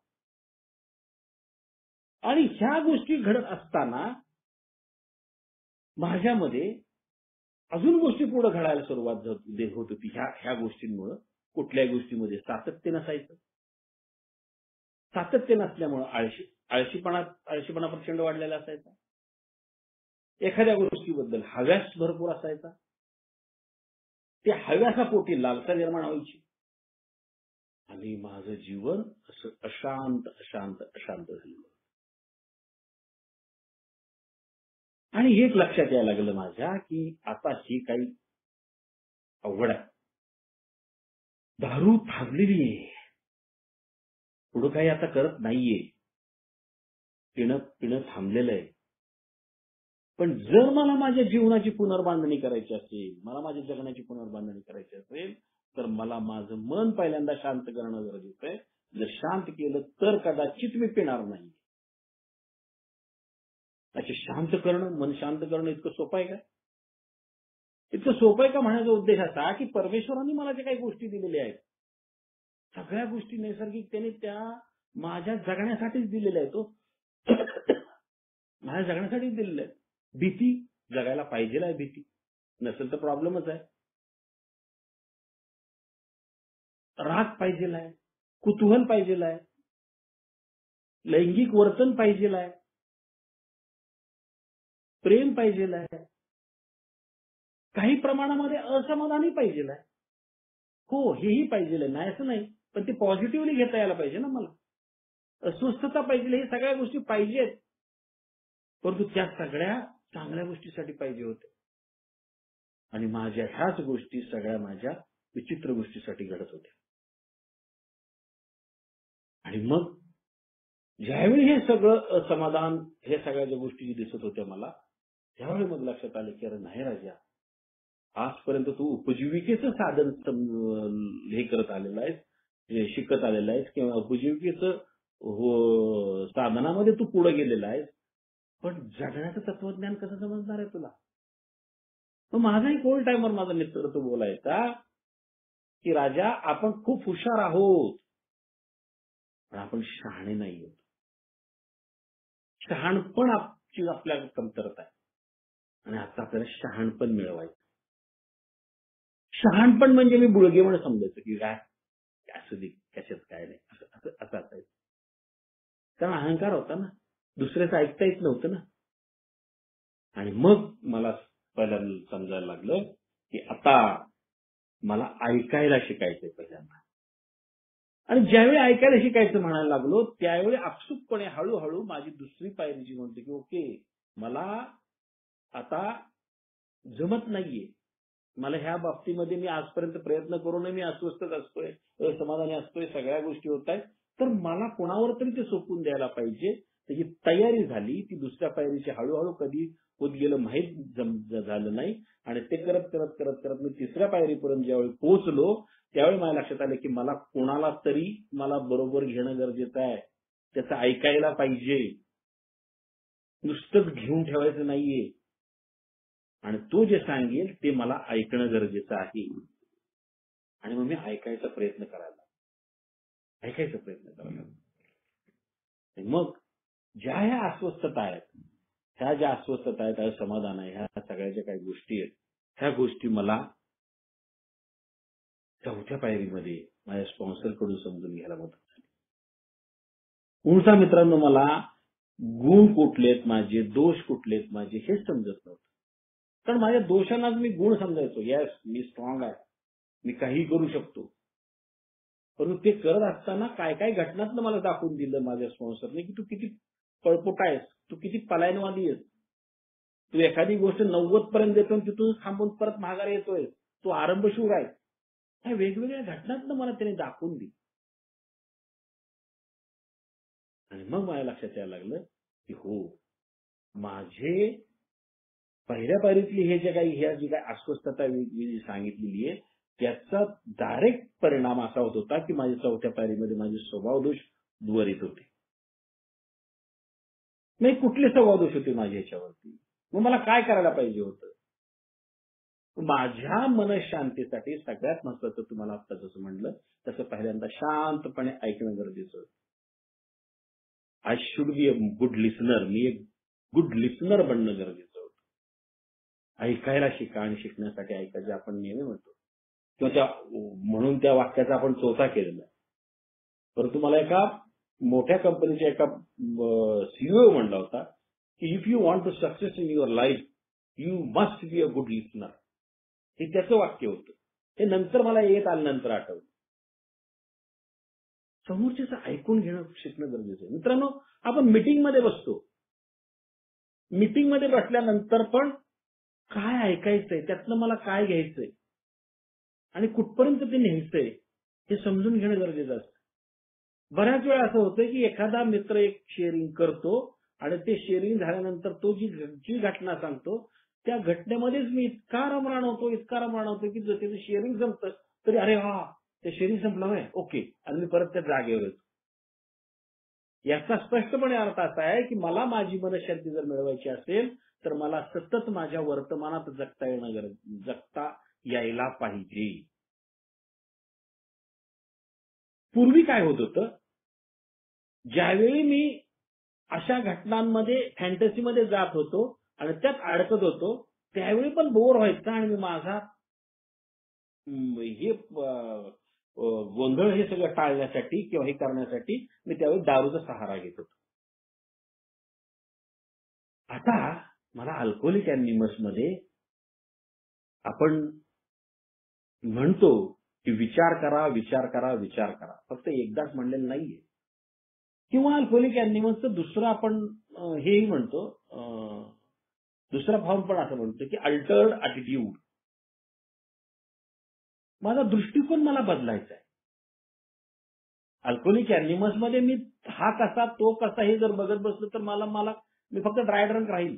आणि ह्या गोष्टी घडत असताना माझ्यामध्ये अजून गोष्टी पुढे घडायला सुरुवात होत होती. ह्या गोष्टींमुळे कुठल्याही गोष्टीमध्ये सातत्य नसायचं. सातत्य नसल्यामुळे आळशीपणा प्रचंड वाढलेला असायचा. एखाद्या गोष्टीबद्दल हव्यास भरपूर असायचा. त्या हव्यासापोटी लालसा निर्माण व्हायची आणि माझं जीवन असं अशांत झालं. आणि हेच लक्षात यायला लागलं माझ्या की आता ही काही अवघड आहे. दारू थांबलेली आहे, पुढं काही आता करत नाहीये, पिणं थांबलेलं आहे. पण जर मला माझ्या जीवनाची पुनर्बांधणी करायची असेल, मला माझ्या जगण्याची पुनर्बांधणी करायची असेल, तर मला माझं मन पहिल्यांदा शांत करणं गरजेचं आहे. जर शांत केलं तर कदाचित मी पिणार नाही. अच्छा, शांत करणं, मन शांत करणं इतकं सोपं आहे का? इतकं सोपं आहे का म्हणायचा उद्देश असा की परमेश्वरांनी मला ज्या काही गोष्टी दिलेल्या आहेत, सगळ्या गोष्टी नैसर्गिक त्याने त्या माझ्या जगण्यासाठीच दिलेल्या आहेत. माझ्या जगण्यासाठीच दिलेल्या आहेत. भीती जगायला पाहिजे आहे, भीती नसेल तर प्रॉब्लेमच आहे. राग पाहिजे आहे, कुतूहल पाहिजे आहे, लैंगिक वर्तन पाहिजे आहे, प्रेम पाहिजे आहे, काही प्रमाणामध्ये असमाधानही पाहिजे आहे. हो, हेही पाहिजे नाही असं नाही, पण ते पॉझिटिव्हली घेता यायला पाहिजे ना मला. अस्वस्थता पाहिजे, हे सगळ्या गोष्टी पाहिजेत, परंतु त्या सगळ्या चांगल्या गोष्टीसाठी पाहिजे होते. आणि माझ्या ह्याच गोष्टी सगळ्या माझ्या विचित्र गोष्टीसाठी घडत होत्या. आणि मग ज्यावेळी हे सगळं असमाधान, हे सगळ्या ज्या गोष्टी दिसत होत्या मला, त्यावेळी मग लक्षात आलं की अरे नाही राजा, आजपर्यंत तू उपजीविकेचं साधन हे करत आलेला आहेस, शिकत आलेला आहेस किंवा उपजीविकेचं हो साधनामध्ये तू पुढे गेलेला आहेस, पण जगण्याचं तत्वज्ञान कसं समजणार आहे तुला? मग माझा एक ओल्ड टायमर माझा मित्र तो बोलायचा, की राजा आपण खूप हुशार आहोत, पण आपण शहाणे नाही आहोत. शहाणपण आपल्या कमतरता आहे. आणि आता आपल्याला शहाणपण मिळवायचं. शहाणपण म्हणजे मी बुळगे म्हणून समजायचं, की काय असू दे, कशात काय नाही, असं असं असं असायचं. कारण अहंकार होता ना, दुसऱ्याचं ऐकता येत नव्हतं ना. आणि मग मला पहिल्यांदा समजायला लागलं, की आता मला ऐकायला शिकायचंय पहिल्यांदा. आणि ज्यावेळी ऐकायला शिकायचं म्हणायला लागलो, त्यावेळी आपसुकपणे हळूहळू माझी दुसरी पायरी जी म्हणते, की ओके मला आता जमत नाहीये. मला ह्या बाबतीमध्ये मी आजपर्यंत प्रयत्न करूनही मी अस्वस्थच असतोय, असमाधानी असतोय, सगळ्या गोष्टी होत आहेत. तर मला कोणावर तरी ते सोपवून द्यायला पाहिजे. त्याची तयारी झाली. ती दुसऱ्या पायरीची हळूहळू कधी होत गेलं माहीत झालं नाही. आणि ते करत करत करत करत मी तिसऱ्या पायरीपर्यंत ज्यावेळी पोहोचलो, त्यावेळी माझ्या लक्षात आलं, की मला कोणाला तरी मला बरोबर घेणं गरजेचं आहे. त्याचं ऐकायला पाहिजे. नुसतंच घेऊन ठेवायचं नाहीये. आणि तो जे सांगेल ते मला ऐकणं गरजेचं आहे. आणि मग मी ऐकायचा प्रयत्न करायला मग ह्या अस्वस्थता आहेत, ह्या ज्या अस्वस्थता आहेत, असमाधान आहे, ह्या सगळ्या ज्या काही गोष्टी आहेत, ह्या गोष्टी मला चौथ्या पायरीमध्ये माझ्या स्पॉन्सर कडून समजून घ्यायला मदत झाली. पुढचा मित्रांनो मला गुण कुठलेत माझे, दोष कुठलेत माझे हेच समजत नव्हतं. कारण माझ्या दोषांनाच मी गुण समजायचो. येस मी स्ट्रॉंग आहे, मी काही करू शकतो. परंतु ते करत असताना काय काय घटनांतनं मला दाखवून दिलं माझ्या स्पॉन्सरने, की तू किती पळपुटा आहेस, तू किती पलायनवादी आहेस. तू एखादी गोष्ट 90 पर्यंत देतो आणि तिथून थांबून परत माघारी येतोय. तू आरंभशूर आहे. ह्या वेगवेगळ्या घटनांतनं मला त्याने दाखवून दिली. आणि मग माझ्या लक्षात यायला लागलं, की हो माझे पहिल्या पायरीतली हे जे काही ह्या जी काही अस्वस्थता मी जी सांगितलेली आहे, त्याचा डायरेक्ट परिणाम असा होत होता, की माझ्या चौथ्या पायरीमध्ये माझे स्वभाव दोष दूर येत होते. नाही कुठले स्वभाव दोष होते माझ्या ह्याच्यावरती? मग मला काय करायला पाहिजे होतं? माझ्या मनशांतीसाठी सगळ्यात महत्वाचं तुम्हाला आता जसं म्हणलं, तसं पहिल्यांदा शांतपणे ऐकणं गरजेचं होतं. I should be a good listener. मी एक गुड लिसनर बनणं गरजेचं होतं. ऐकायला शिका आणि शिकण्यासाठी ऐका जे आपण नेहमी म्हणतो. किंवा म्हणून त्या वाक्याचा आपण चोथा केलेला. परंतु मला एका मोठ्या कंपनीच्या एका सीईओ म्हणला होता, की if you want to success in your life, you must be a good listener. हे त्याचं वाक्य होतं. हे नंतर मला येत आल्यानंतर आठवलं. समोरच्याचं ऐकून घेणं शिकणं गरजेचं आहे. मित्रांनो आपण मीटिंगमध्ये बसतो. मीटिंगमध्ये बसल्यानंतर पण काय ऐकायचंय, त्यातनं मला काय घ्यायचंय आणि कुठपर्यंत ते न्यायचंय हे समजून घेणं गरजेचं असतं. बऱ्याच वेळा असं होतं, की एखादा मित्र एक शेअरिंग करतो आणि ते शेअरिंग झाल्यानंतर तो जी घटना सांगतो, त्या घटनेमध्येच मी इतका रममाण होतो, की जर त्याचं शेअरिंग संपतं तरी अरे हा ते शेअरिंग संपलं होय, ओके. आणि मी परत त्या जागेवर येतो. याचा स्पष्टपणे अर्थ असा आहे, की मला माझी मनःशांती जर मिळवायची असेल, तर मला सतत माझ्या वर्तमानात जगता यायला पाहिजे. पूर्वी काय होत होतं, ज्यावेळी मी अशा घटनांमध्ये फॅन्टसीमध्ये जात होतो आणि त्यात अडकत होतो, त्यावेळी पण बोर व्हायचं आणि मी माझा हे गोंधळ हे सगळं टाळण्यासाठी किंवा हे करण्यासाठी मी त्यावेळी दारूचा सहारा घेत होतो. आता मला अल्कोहोलिक अॅनोनिमसमध्ये आपण म्हणतो, की विचार करा, विचार करा, विचार करा. फक्त एकदाच म्हणलेलं नाहीये. किंवा अल्कोहोलिक अॅनोनिमसचं दुसरं आपण हेही म्हणतो, दुसरा फॉर्म पण असं म्हणतो, की अल्टर्ड ॲटिट्यूड. माझा दृष्टिकोन मला बदलायचा आहे. अल्कोहोलिक अॅनोनिमसमध्ये मी हा कसा, तो कसा हे जर बघत बसलो तर मी फक्त ड्राय ड्रंक राहील.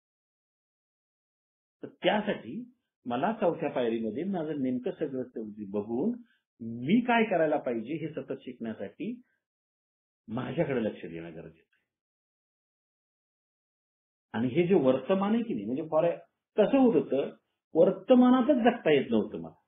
तर त्यासाठी मला चौथ्या पायरीमध्ये माझं नेमकं सगळं बघून मी काय करायला पाहिजे हे सतत शिकण्यासाठी माझ्याकडे लक्ष देणं गरजेचं आहे. आणि हे जे वर्तमान आहे की नाही, म्हणजे कसं होत होतं, वर्तमानातच जगता येत नव्हतं मला.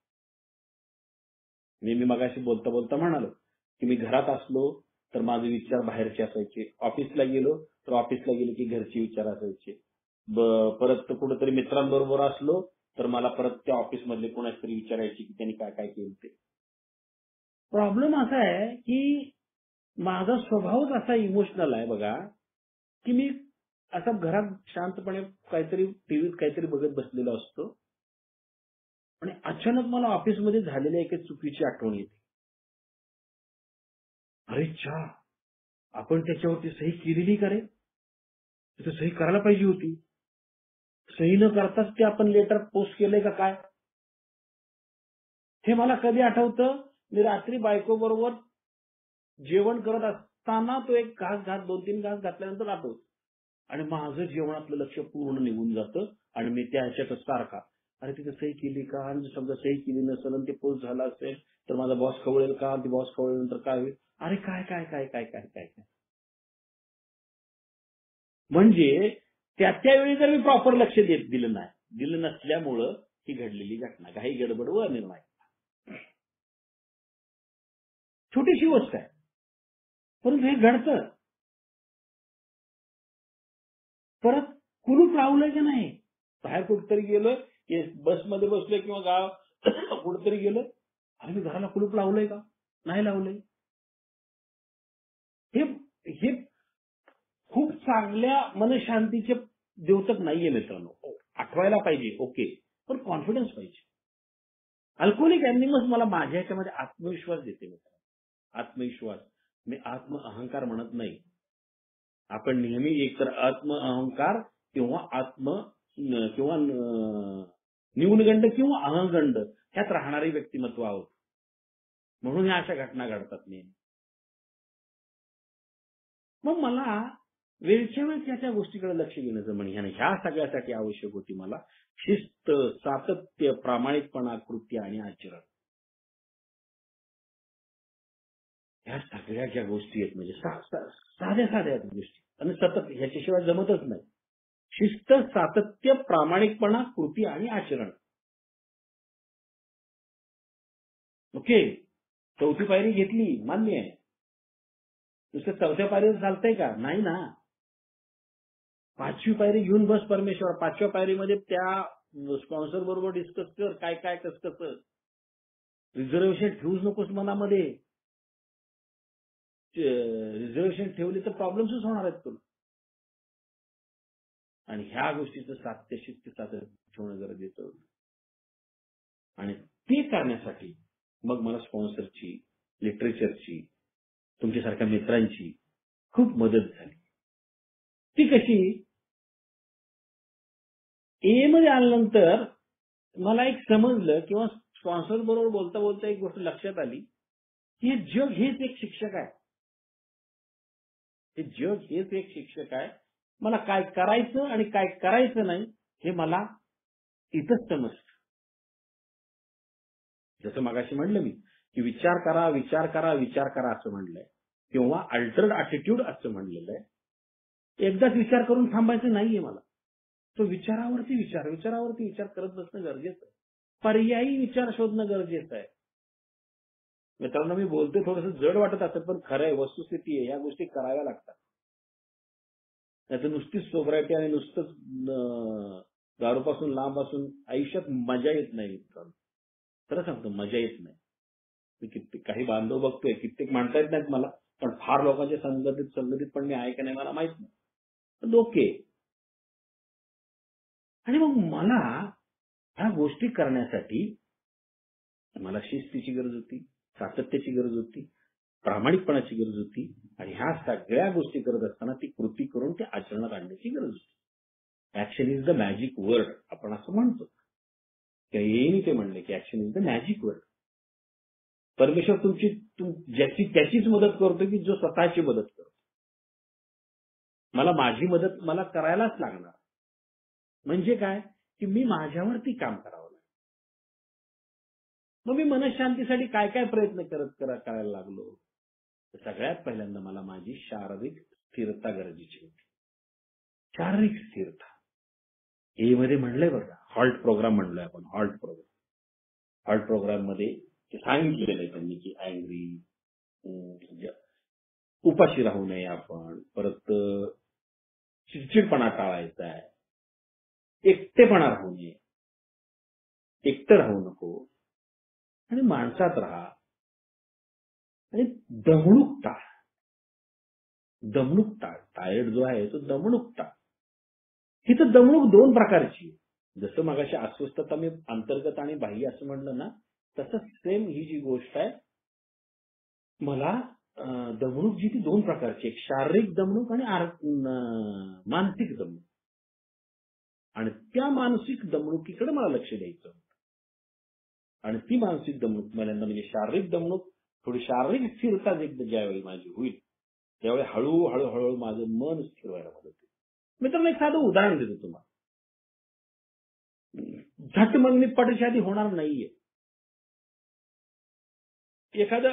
मी मगाशी बोलता बोलता म्हणालो की मी घरात असलो तर माझे विचार बाहेरचे असायचे, ऑफिसला गेलो तर ऑफिसला गेलो की घरचे विचार असायचे, परत कुठेतरी मित्रांबरोबर असलो तर मला परत त्या ऑफिस मधले कोणाच तरी विचारायचे की त्यांनी काय काय केलं ते. प्रॉब्लेम असा आहे की माझा स्वभावच असा इमोशनल आहे बघा, की मी असं घरात शांतपणे काहीतरी टीव्हीत काहीतरी बघत बसलेलो असतो आणि अचानक मला ऑफिसमध्ये झालेल्या एका चुकीची आठवण येते. अरे च्छा, आपण त्याच्यावरती सही केलेली का रे? तिथे सही करायला पाहिजे होती. सही न करताच ते आपण लेटर पोस्ट केलंय का काय? हे मला कधी आठवतं, मी रात्री बायको बरोबर जेवण करत असताना तो एक घास 2-3 घास घातल्यानंतर आठवतं. आणि माझं जेवणातलं लक्ष पूर्ण निघून जातं आणि मी त्या ह्याच्यातच सारखा, अरे तिथे सही केली का? आणि समजा सही केली नसेल आणि ते पोस्ट झाला असेल तर माझा बॉस खवळेल का? ते बॉस खवळल्यानंतर काय होईल? अरे काय काय काय काय काय काय काय म्हणजे त्या वेळी जर मी प्रॉपर लक्ष दिलं नसल्यामुळं ही घडलेली घटना, घाई गडबड व निर्णय. छोटीशी गोष्ट आहे, परंतु हे घडतं. परत कुलूप लावलंय की नाही, बाहेर कुठेतरी गेलोय, बसमध्ये बसलोय किंवा गाव कुठेतरी गेलोय, अरे मी घराला कुलूप लावलंय का? नाही लावलंय. हे हे खूप चांगल्या मनशांतीचे द्योतक नाहीये मित्रांनो. आठवायला पाहिजे, ओके, पण कॉन्फिडन्स पाहिजे. अल्कोहोलिक अॅनॉनिमस मला माझ्या ह्याच्यामध्ये आत्मविश्वास देते मित्रांनो. आत्मविश्वास, मी आत्म अहंकार म्हणत नाही. आपण नेहमी एकतर आत्म अहंकार किंवा न्यूनगंड किंवा अहंगंड ह्यात राहणारे व्यक्तिमत्व आहोत. म्हणून ह्या अशा घटना घडतात नेहमी. मग मला वेळच्या वेळ त्या गोष्टीकडे लक्ष देणं जमणे आणि ह्या सगळ्यासाठी आवश्यक होती मला शिस्त, सातत्य, प्रामाणिकपणा, कृती आणि आचरण. ह्या सगळ्या ज्या गोष्टी आहेत म्हणजे साध्या साध्या गोष्टी आणि सतत ह्याच्याशिवाय जमतच नाही. शिस्त, सातत्य, प्रामाणिकपणा, कृती आणि आचरण. ओके, चौथी पायरी घेतली, मान्य आहे. नुसतं चौथ्या पायरीवर चालतंय का? नाही ना. 5वी पायरी घेऊन बस परमेश्वर. 5व्या पायरीमध्ये त्या स्पॉन्सर बरोबर डिस्कस कर, काय काय कसं. रिझर्वेशन ठेवूच नकोस मनामध्ये. रिझर्वेशन ठेवली तर प्रॉब्लेम्सच होणार आहेत तुला. आणि ह्या गोष्टीचं सातत्य, शिस्त, सातत्य ठेवणं गरजेचं होतं. आणि ते करण्यासाठी मग मला स्पॉन्सरची, लिटरेचरची, तुमच्यासारख्या मित्रांची खूप मदत झाली. ती कशी? ए मध्ये आल्यानंतर मला एक समजलं किंवा स्पॉन्सर बरोबर बोलता बोलता एक गोष्ट लक्षात आली की हे जग हेच एक शिक्षक आहे. हे जग हेच एक शिक्षक आहे. मला काय करायचं आणि काय करायचं नाही हे मला इथंच समजतं. जसं मगाशी म्हणलं मी की विचार करा, विचार करा, विचार करा असं म्हणलंय किंवा अल्टर्ड ॲटिट्यूड असं म्हणलेलं आहे. एकदाच विचार करून थांबायचं नाहीये मला. तो विचारावरती विचार करत बसणं गरजेचं आहे. पर्यायी विचार शोधणं गरजेचं आहे. मित्रांनो, मी बोलतोय थोडंसं जड वाटत असेल पण खरं आहे, वस्तुस्थिती आहे. या गोष्टी कराव्या लागतात. नाहीतर नुसतीच सोब्रायटी आणि नुसतंच दारूपासून लांब असून आयुष्यात मजा येत नाही मित्रांनो. खरं सांगतो, मजा येत नाही. मी कित्येक काही बांधव बघतोय, कित्येक म्हणता येत नाहीत मला, पण फार लोकांच्या संगतीत पण मी आहे का नाही मला माहित नाही. पण ओके. आणि मग मला ह्या गोष्टी करण्यासाठी मला शिस्तीची गरज होती, सातत्याची गरज होती, प्रामाणिकपणाची गरज होती आणि ह्या सगळ्या गोष्टी करत असताना ती कृती करून ते आचरणात आणण्याची गरज होती. Action is the magic word आपण असं म्हणतो. येईनी ते म्हणले की action is the magic word. परमेश्वर ज्याची त्याचीच मदत करतो की जो स्वतःची मदत करतो. मला माझी मदत मला करायलाच लागणार. म्हणजे काय की मी माझ्यावरती काम करावं लागेल. मग मी मनशांतीसाठी काय काय प्रयत्न करायला लागलो. सगळ्यात पहिल्यांदा मला माझी शारीरिक स्थिरता गरजेची होती. शारीरिक स्थिरता ए मध्ये म्हणलंय बघा, हॉल्ट प्रोग्राम म्हणलोय आपण. हॉल्ट प्रोग्राम मध्ये सांगितलेलं आहे त्यांनी की अँग्री, उपाशी राहू नये आपण, परत चिडचिडपणा टाळायचा आहे, एकटेपणा राहू नये, एकटं राहू नको, आणि माणसात राहा, आणि दमणूक टाळ. टायर्ड जो आहे तो दमणूक टाळ. ही तर दमणूक दोन प्रकारची. जसं मगाशी अस्वस्थता मी अंतर्गत आणि बाह्य असं म्हणलं ना, तसं सेम ही जी गोष्ट आहे, मला दमणूक जी ती दोन प्रकारची, एक शारीरिक दमणूक आणि मानसिक दमणूक. आणि त्या मानसिक दमणुकीकडे मला लक्ष द्यायचं होतं. आणि ती मानसिक दमणूक म्हणजे शारीरिक दमणूक, थोडी शारीरिक स्थिरता ज्यावेळी माझी होईल, त्यावेळी हळूहळू माझं मन स्थिर व्हायला मदत होईल. मित्रांनो, एक साधं उदाहरण देतो तुम्हाला. झट मंगनी पटशादी होणार नाहीये. एखादं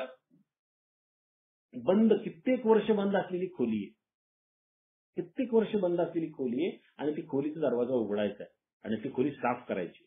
कित्येक वर्ष बंद असलेली खोली आहे, आणि ती खोलीचा दरवाजा उघडायचा आहे आणि ती खोली साफ करायची.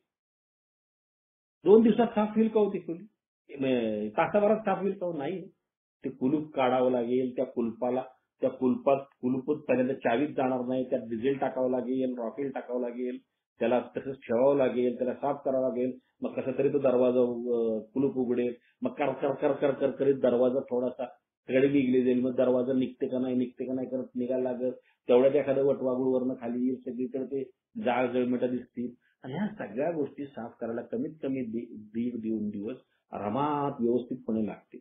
2 दिवसात साफ होईल का हो ती खोली? तासाभरात साफ होईल का हो? नाही. ते कुलूप काढावं लागेल, त्या कुलपात पहिल्यांदा चावीत जाणार नाही, त्यात डिझेल टाकावं लागेल, रॉकेल टाकावं लागेल, त्याला तसंच ठेवावं लागेल, त्याला साफ करावं लागेल. मग कसा तरी तो दरवाजा कुलूप उघडेल. मग कर करीत दरवाजा थोडासा कडे निघले जाईल. मग दरवाजा निघते का नाही करत निघायला लागत. तेवढ्यात एखादं वटवागुळवरनं खाली येईल, सगळीकडे ते जाळ जळमटा दिसतील. आणि ह्या सगळ्या गोष्टी साफ करायला कमीत कमी 1.5 दिवस आरामात व्यवस्थितपणे लागते.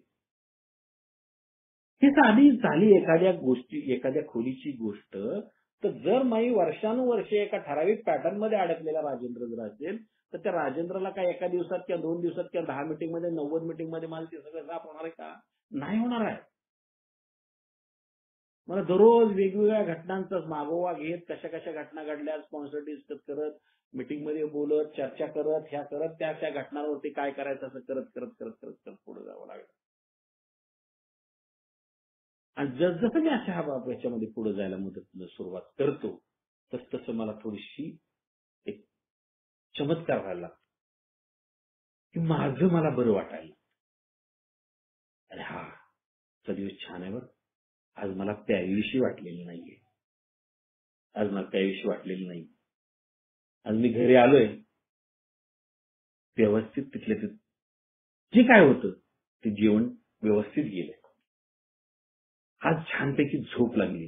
ही साधी झाली एखाद्या खोलीची गोष्ट. तर जर मी वर्षानुवर्षे एका ठराविक पॅटर्न मध्ये अडकलेला राजेंद्र जर असेल, तर त्या राजेंद्रला काय एका दिवसात किंवा 2 दिवसात किंवा 10 मीटिंग मध्ये 90 मीटिंग मध्ये मला ते सगळं साफ होणार आहे का? नाही होणार आहे. मला दररोज वेगवेगळ्या घटनांचा मागोवा घेत, कशा घटना घडल्या, स्पॉन्सर डिस्कस करत, मीटिंग मध्ये बोलत, चर्चा करत, त्या घटनांवरती काय करायचं असं करत पुढे जावं लागलं. आणि जसं मी अशा याच्यामध्ये पुढे जायला सुरुवात करतो, तसं मला थोडीशी एक चमत्कार व्हायला लागतो की माझं मला बरं वाटायला लागतं. अरे हा, दिवस छान आहे बरं. आज मला प्यावीशी वाटलेली नाहीये. आज मी घरी आलोय, व्यवस्थित तिथले जे काय होतं ते जेवण व्यवस्थित गेलंय. आज छानपैकी झोप लागली,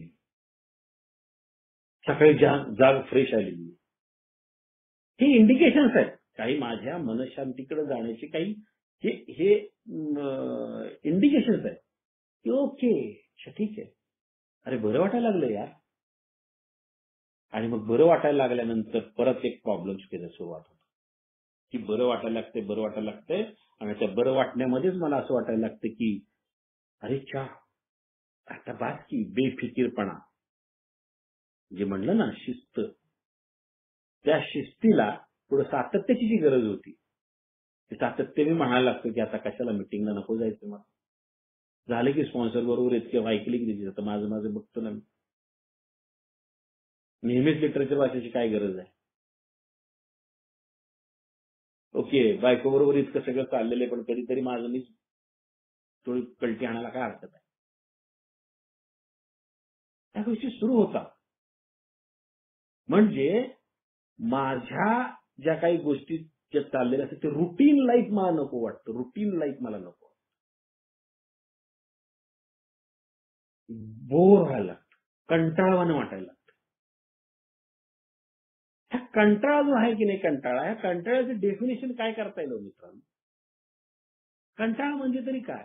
सकाळी जाग फ्रेश आलेली. हे इंडिकेशन्स आहेत. काही माझ्या मनशांतीकडे जाण्याचे काही हे इंडिकेशन्स आहेत की ओके, ठीक आहे, अरे बरं वाटायला लागलं यार. आणि मग बरं वाटायला लागल्यानंतर परत एक प्रॉब्लेम्स सुरुवात होतो की बरं वाटायला लागतंय. आणि त्या बरं वाटण्यामध्येच मला असं वाटायला लागतं की अरे आता बात की बेफिकीरपणा, जे म्हणलं ना शिस्त, त्या शिस्तीला पुढे सातत्याची जी गरज होती, ते सातत्य मी म्हणायला लागतो की आता कशाला मिटिंगला नको जायचं. मला झालं की स्पॉन्सर बरोबर इतके ऐकले की त्याची आता माझं बघतो ना, नेहमीच लिटरेचर वाचायची काय गरज आहे. ओके, बायको बरोबर इतकं सगळं चाललेलं आहे, पण कधीतरी माझं मी थोडी कल्टी आणायला काय हरकत आहे. त्या गोष्टी सुरू होतात. म्हणजे माझ्या ज्या काही गोष्टी ज्या चाललेल्या असतात ते रुटीन लाईफ मला नको वाटतं. मला नको, बोर व्हायला लागतं, कंटाळवाणं वाटायला लागतं. हा कंटाळा जो आहे की नाही, ह्या कंटाळ्याचं डेफिनेशन काय करता येईल मित्रांनो? कंटाळा म्हणजे तरी काय?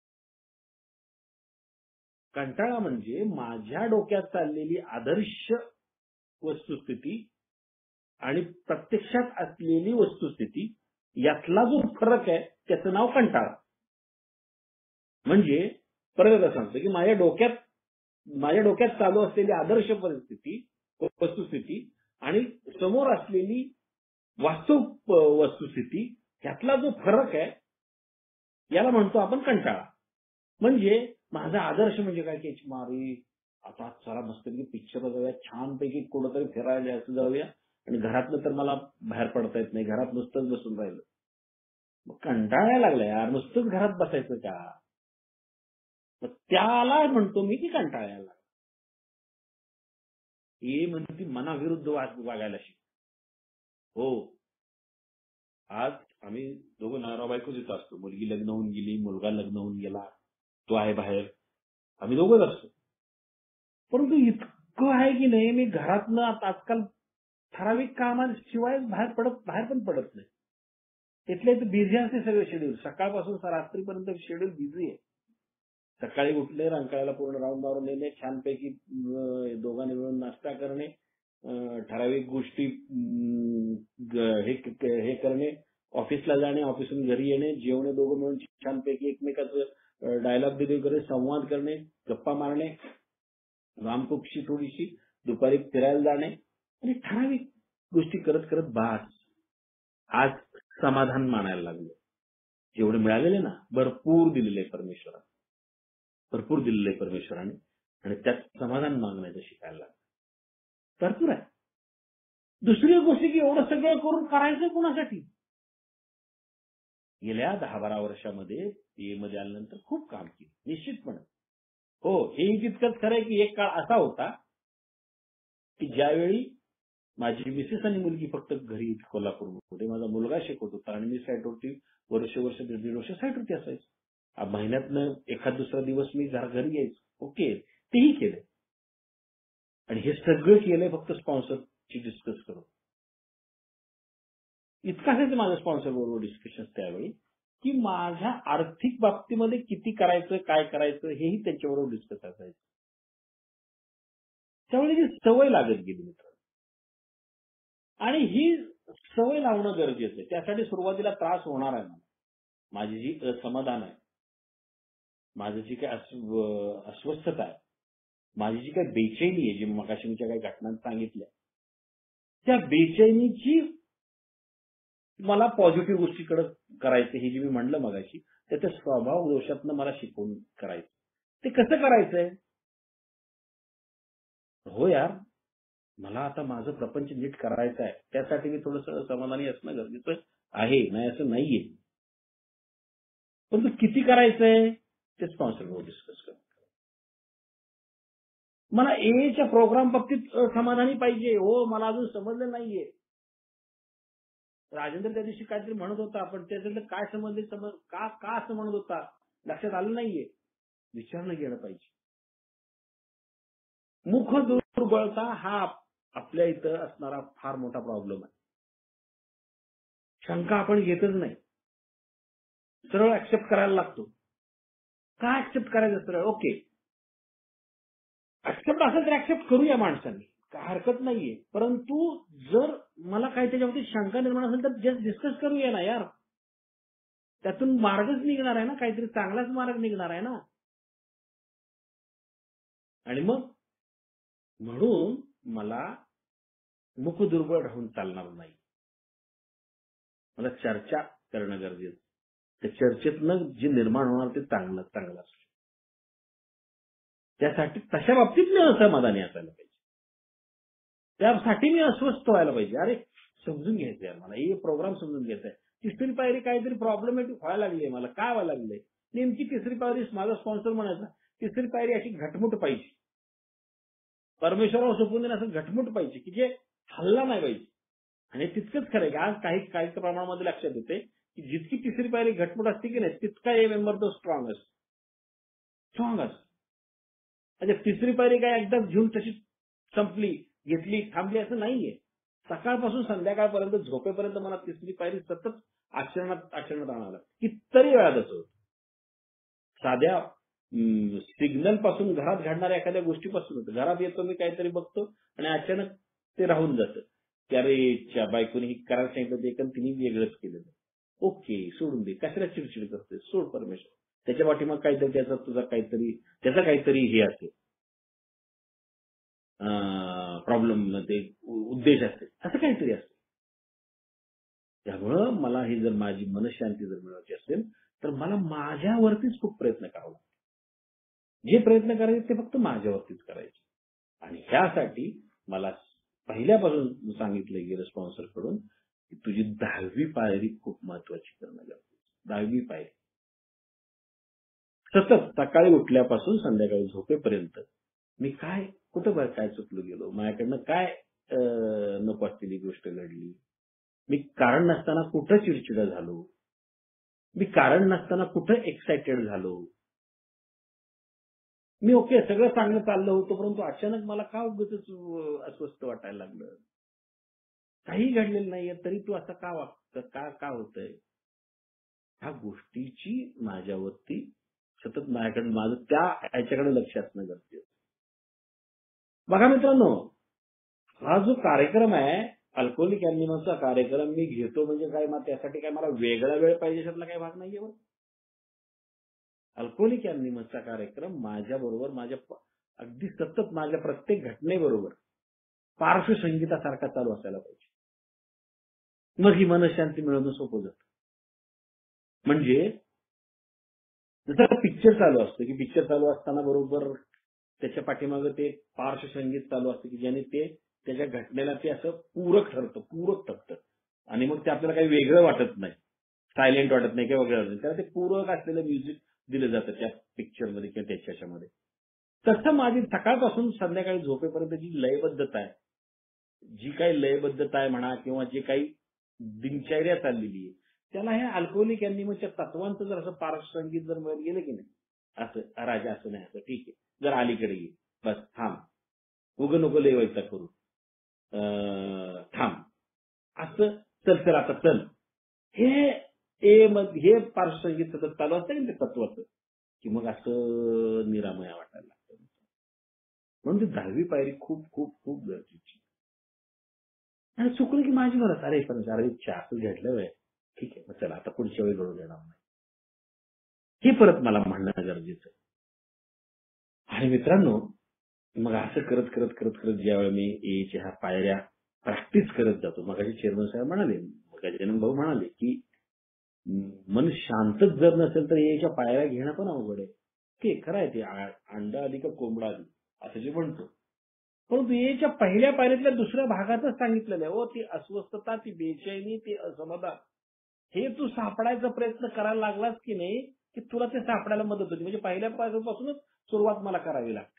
कंटाळा म्हणजे माझ्या डोक्यात चाललेली आदर्श वस्तुस्थिती आणि प्रत्यक्षात असलेली वस्तुस्थिती यातला जो फरक आहे त्याचं नाव कंटाळा. म्हणजे परत सांगतो की माझ्या डोक्यात चालू असलेली आदर्श वस्तुस्थिती आणि समोर असलेली वास्तव वस्तुस्थिती यातला जो फरक आहे याला म्हणतो आपण कंटाळा. म्हणजे माझा आदर्श म्हणजे काय की मारी आता चला मस्तपैकी पिक्चर जाऊया, छानपैकी कुठंतरी फिरायला असं जाऊया, आणि घरातलं तर मला बाहेर पडता येत नाही, घरात नुसतंच बसून राहिलं. मग कंटाळायला लागला यार, नुसतंच घरात बसायचं का? मग त्याला म्हणतो मी की कंटाळायला लागला. हे म्हणते मनाविरुद्ध वागायला शिक. हो, आज आम्ही दोघं नवरा बायकोच इथं असतो. मुलगी लग्न होऊन गेली, मुलगा लग्न होऊन गेला, तो आहे बाहेर, आम्ही दोघंच असतो. परंतु इतकं आहे की नाही, मी घरातनं आजकाल ठराविक कामाशिवाय बाहेर पण पडत नाही. तिथल्या इथं बिझी असते सगळं शेड्यूल, सकाळपासून रात्रीपर्यंत शेड्यूल बिझी आहे. सकाळी उठले, रंकाळ्याला पूर्ण राऊंड मारून नेणे, छानपैकी दोघांनी मिळून नाश्ता करणे, ठराविक गोष्टी हे करणे, ऑफिसला जाणे, ऑफिसहून घरी येणे, जेवणे, दोघं मिळून छानपैकी एकमेकाचं डायलॉग डिलिव्हरी करणे, संवाद करणे, गप्पा मारणे, रामकुक्षी थोडीशी, दुपारी फिरायला जाणे, आणि ठराविक गोष्टी करत करत बास. आज समाधान मानायला लागले. जेवढे मिळालेले ना, भरपूर दिलेले परमेश्वराने, भरपूर दिलेले परमेश्वराने, आणि त्यात समाधान मागण्याचं शिकायला लागलं. भरपूर आहे. दुसरी गोष्ट की एवढं सगळं करून करायचं कोणासाठी? गेल्या 10-12 वर्षामध्ये मध्ये आल्यानंतर खूप काम केलं, निश्चितपणे. हो, हेही तितकंच खरंय की एक काळ असा होता की ज्यावेळी माझी मिसेस आणि मुलगी फक्त घरी कोल्हापूरमध्ये, माझा मुलगा शिकवत होता आणि मी साईटवरती वर्ष 1.5 वर्ष साईटवरती असायचो. महिन्यातनं एखाद दुसरा दिवस मी घरी यायचो. ओके, तेही केलंय. आणि हे सगळं केलंय फक्त स्पॉन्सरची डिस्कस करून. इतकं असायचं माझ्या स्पॉन्सर बरोबर डिस्कशन त्यावेळी, की माझ्या आर्थिक बाबतीमध्ये किती करायचं, काय करायचं, हेही त्यांच्याबरोबर डिस्कस असायचं. त्यामुळे ही सवय लागत गेली मित्र. आणि ही सवय लावणं गरजेचं आहे. त्यासाठी सुरुवातीला त्रास होणार आहे मला. माझी जी असमाधान आहे, माझी जी काही अस्वस्थता आहे, माझी जी काही बेचैनी आहे, जी मगाशी मी काही घटना सांगितल्या, त्या बेचैनीची मला पॉझिटिव्ह गोष्टीकडे करायचं, हे जे मी म्हणलं मगाशी, त्याच्या स्वभाव दोषातनं मला शिकवून करायचं. ते कसं करायचंय? हो यार, मला आता माझं प्रपंच नीट करायचं आहे. त्यासाठी मी थोडंसं समाधानी असणं गरजेचं आहे, नाही असं नाहीये. पण किती करायचंय ते स्पॉन्सर डिस्कस करू. मला एच्या प्रोग्राम बाबतीत समाधानी पाहिजे. हो, मला अजून समजलं नाहीये. राजेंद्र त्या दिवशी काहीतरी म्हणत होता, पण त्याच्यातलं काय समजले, का असं म्हणत होता लक्षात आलं नाहीये. विचारणं गेलं पाहिजे. मुख दुर्बळता हा आपल्या इथं असणारा फार मोठा प्रॉब्लेम आहे. शंका आपण घेतच नाही, सरळ ऍक्सेप्ट करायला लागतो. का ऍक्सेप्ट करायचं सरळ? ओके, ऍक्सेप्ट असेल तर ऍक्सेप्ट करूया माणसांनी, काय हरकत नाहीये. परंतु जर मला काही त्याच्यावरती शंका निर्माण असेल तर जस्ट डिस्कस करूया ना यार. त्यातून मार्गच निघणार आहे ना, काहीतरी चांगलाच मार्ग निघणार आहे ना. आणि मग म्हणून मला मुख दुर्बळ राहून चालणार नाही. मला चर्चा करणं गरजेचं. त्या चर्चेतनं जे निर्माण होणार ते चांगलं असतं. त्यासाठी तशा बाबतीत मी असमाधानी असायला पाहिजे. त्यासाठी मी अस्वस्थ व्हायला पाहिजे. अरे समजून घ्यायचं यार, मला हे प्रोग्राम समजून घ्यायचा आहे. तिसरी पायरी काहीतरी प्रॉब्लेमॅटिक व्हायला लागली आहे, मला काय व्हायला लागलंय. नेमकी तिसरी पायरी, माझा स्पॉन्सर म्हणायचा, तिसरी पायरी अशी घटमुट पाहिजे. परमेश्वरावर सोपून देणं असं घटमुट पाहिजे की जे हल्ला नाही पाहिजे. आणि तितकंच खरं आहे की आज काही प्रमाणामध्ये लक्षात येते की जितकी तिसरी पायरी घटमुट असते की नाही, तितका हे मेंबर तो स्ट्रॉंग असतो. म्हणजे तिसरी पायरी काय एकदाच घेऊन तशी संपली, घेतली, थांबली असं नाहीये. सकाळपासून संध्याकाळपर्यंत झोपेपर्यंत मला तिसरी पायरी सतत आचरणात आणावं लागतं. कितीतरी वेळा तसं होतं. साध्या सिग्नल पासून घरात घडणाऱ्या एखाद्या गोष्टीपासून होतं. घरात येतो मी, काहीतरी बघतो आणि अचानक ते राहून जातं की अरे बायकोने ही करायला सांगितलं ते पण तिने वेगळंच केलं. ओके, सोडून दे, कशाला चिडचिड करतोय, सोड परमेश्वर. त्याच्या पाठीमाग काहीतरी त्याचा काहीतरी हे असेल, प्रॉब्लेम, ते उद्देश असेल, असं काहीतरी असतं. त्यामुळं मला ही जर माझी मनशांती जर मिळवायची असेल तर मला माझ्यावरतीच खूप प्रयत्न करावा लागतो. जे प्रयत्न करायचे ते फक्त माझ्या बाबतीत करायचे. आणि ह्यासाठी मला पहिल्यापासून सांगितलं गेलं स्पॉन्सर कडून की तुझी 10वी पायरी खूप महत्वाची करणं गरजेचं. 10वी पायरी सतत सकाळी उठल्यापासून संध्याकाळी झोपेपर्यंत मी काय कुठं काय चुकलो गेलो, माझ्याकडनं काय नको असलेली गोष्ट घडली, मी कारण नसताना कुठं चिडचिड झालो, मी कारण नसताना कुठं एक्साइटेड झालो, मी ओके सगळं चांगलं चाललं होतं परंतु अचानक मला का उगाचच अस्वस्थ वाटायला लागलं, काही घडलेलं नाहीये तरी तू असं का वागतं, का का होतंय, ह्या गोष्टीची माझ्यावरती सतत माझ्याकडे माझं त्या ह्याच्याकडे लक्ष असणं गरजेचं. बघा मित्रांनो, हा जो कार्यक्रम आहे अल्कोहोलिक अॅनोनिमसचा कार्यक्रम मी घेतो म्हणजे काय मग त्यासाठी काय मला वेगळा वेळ पाहिजे यातला काही भाग नाहीये बरं. अल्कोहोलिक अॅनोनिमसचा कार्यक्रम माझ्या बरोबर माझ्या अगदी सतत माझ्या प्रत्येक घटनेबरोबर पार्श्वसंगीतासारखा चालू असायला पाहिजे. मग ही मनशांती मिळवणं सोपं जातं. म्हणजे जसं पिक्चर चालू असतं की पिक्चर चालू असताना बरोबर त्याच्या पाठीमागे ते पार्श्वसंगीत चालू असतं की ज्याने ते त्याच्या घटनेला ते असं पूरक ठरतं आणि मग ते आपल्याला काही वेगळं वाटत नाही, सायलेंट वाटत नाही किंवा वेगळं वाटत नाही, त्याला ते पूरक असलेलं म्युझिक दिलं जातं त्या पिक्चरमध्ये किंवा त्याच्यामध्ये. तसं माझी सकाळपासून संध्याकाळी झोपेपर्यंत जी लयबद्धता आहे, जी काही लयबद्धता आहे म्हणा किंवा जे काही दिनचर्या चाललेली आहे त्याला हे अल्कोहोलिक अॅनोनिमसच्या तत्वांचं जर असं पार्श्वसंगीत जर मिळत गेलं की नाही, असं राजा असं नाही असं ठीक आहे जर अलीकडे ये बस थांब उगं नको लय व्हायचा करू थांब असं चल आता चल हे पार्श्वसंगीत सतत चालू असतं की ते तत्वाचं की मग असं निरामया वाटायला लागतं. म्हणून ती 10वी पायरी खूप खूप खूप गरजेची. आणि चुकलं की माझी बरं अरे पण अरे असं घडलं वेळ ठीक आहे मग चला आता पुढच्या वेळी घडू देणार नाही हे परत मला म्हणणं गरजेचं. आणि मित्रांनो मग असं करत करत करत करत ज्यावेळी मी एच्या ह्या पायऱ्या प्रॅक्टिस करत जातो, मगाशी चेअरमन साहेब म्हणाले, गजानन भाऊ म्हणाले की मन शांतच जर नसेल तर एच्या पायऱ्या घेणं पण अवघड आहे. ते खरं आहे, ते अंडा आली का कोंबडा आली असं जे म्हणतो. परंतु एच्या पहिल्या पायरीतल्या दुसऱ्या भागातच सांगितलेलं आहे, ती अस्वस्थता, ती बेचैनी, ती असमाधान हे तू सापडायचा प्रयत्न करायला लागलास की नाही की तुला ते सापडायला मदत होती. म्हणजे पहिल्या पायरीपासूनच सुरुवात मला करावी लागते.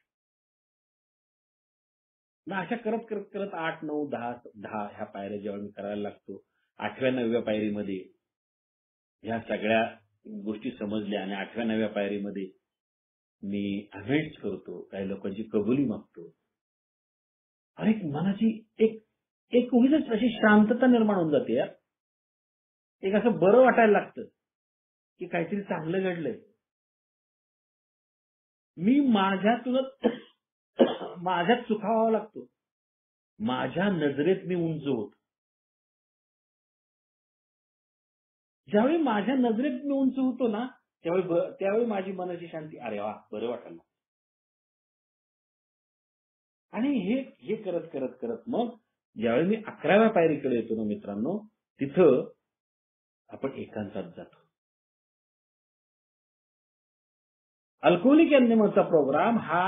मग अशा करत करत करत 8, 9, 10 ह्या पायऱ्या जेव्हा मी करायला लागतो, 8व्या 9व्या पायरीमध्ये ह्या सगळ्या गोष्टी समजल्या आणि 8व्या 9व्या पायरीमध्ये मी अमेंड्स करतो, काही लोकांची कबुली मागतो. अरे मनाची एक उगीच अशी शांतता निर्माण होऊन जाते यार. एक असं बरं वाटायला लागतं की काहीतरी चांगलं घडलंय. मी माझ्यातूनच माझ्यात सुखावावा लागतो. माझ्या नजरेत मी उंच होतो. ज्यावेळी माझ्या नजरेत मी उंच होतो ना त्यावेळी माझी मनाची शांती अरे वा बरं वाटायला. आणि हे करत करत करत मग ज्यावेळी मी 11व्या पायरीकडे येतो ना मित्रांनो, तिथं आपण एकांतात जातो. अल्कोहोलिक अॅनोनिमसचा प्रोग्राम हा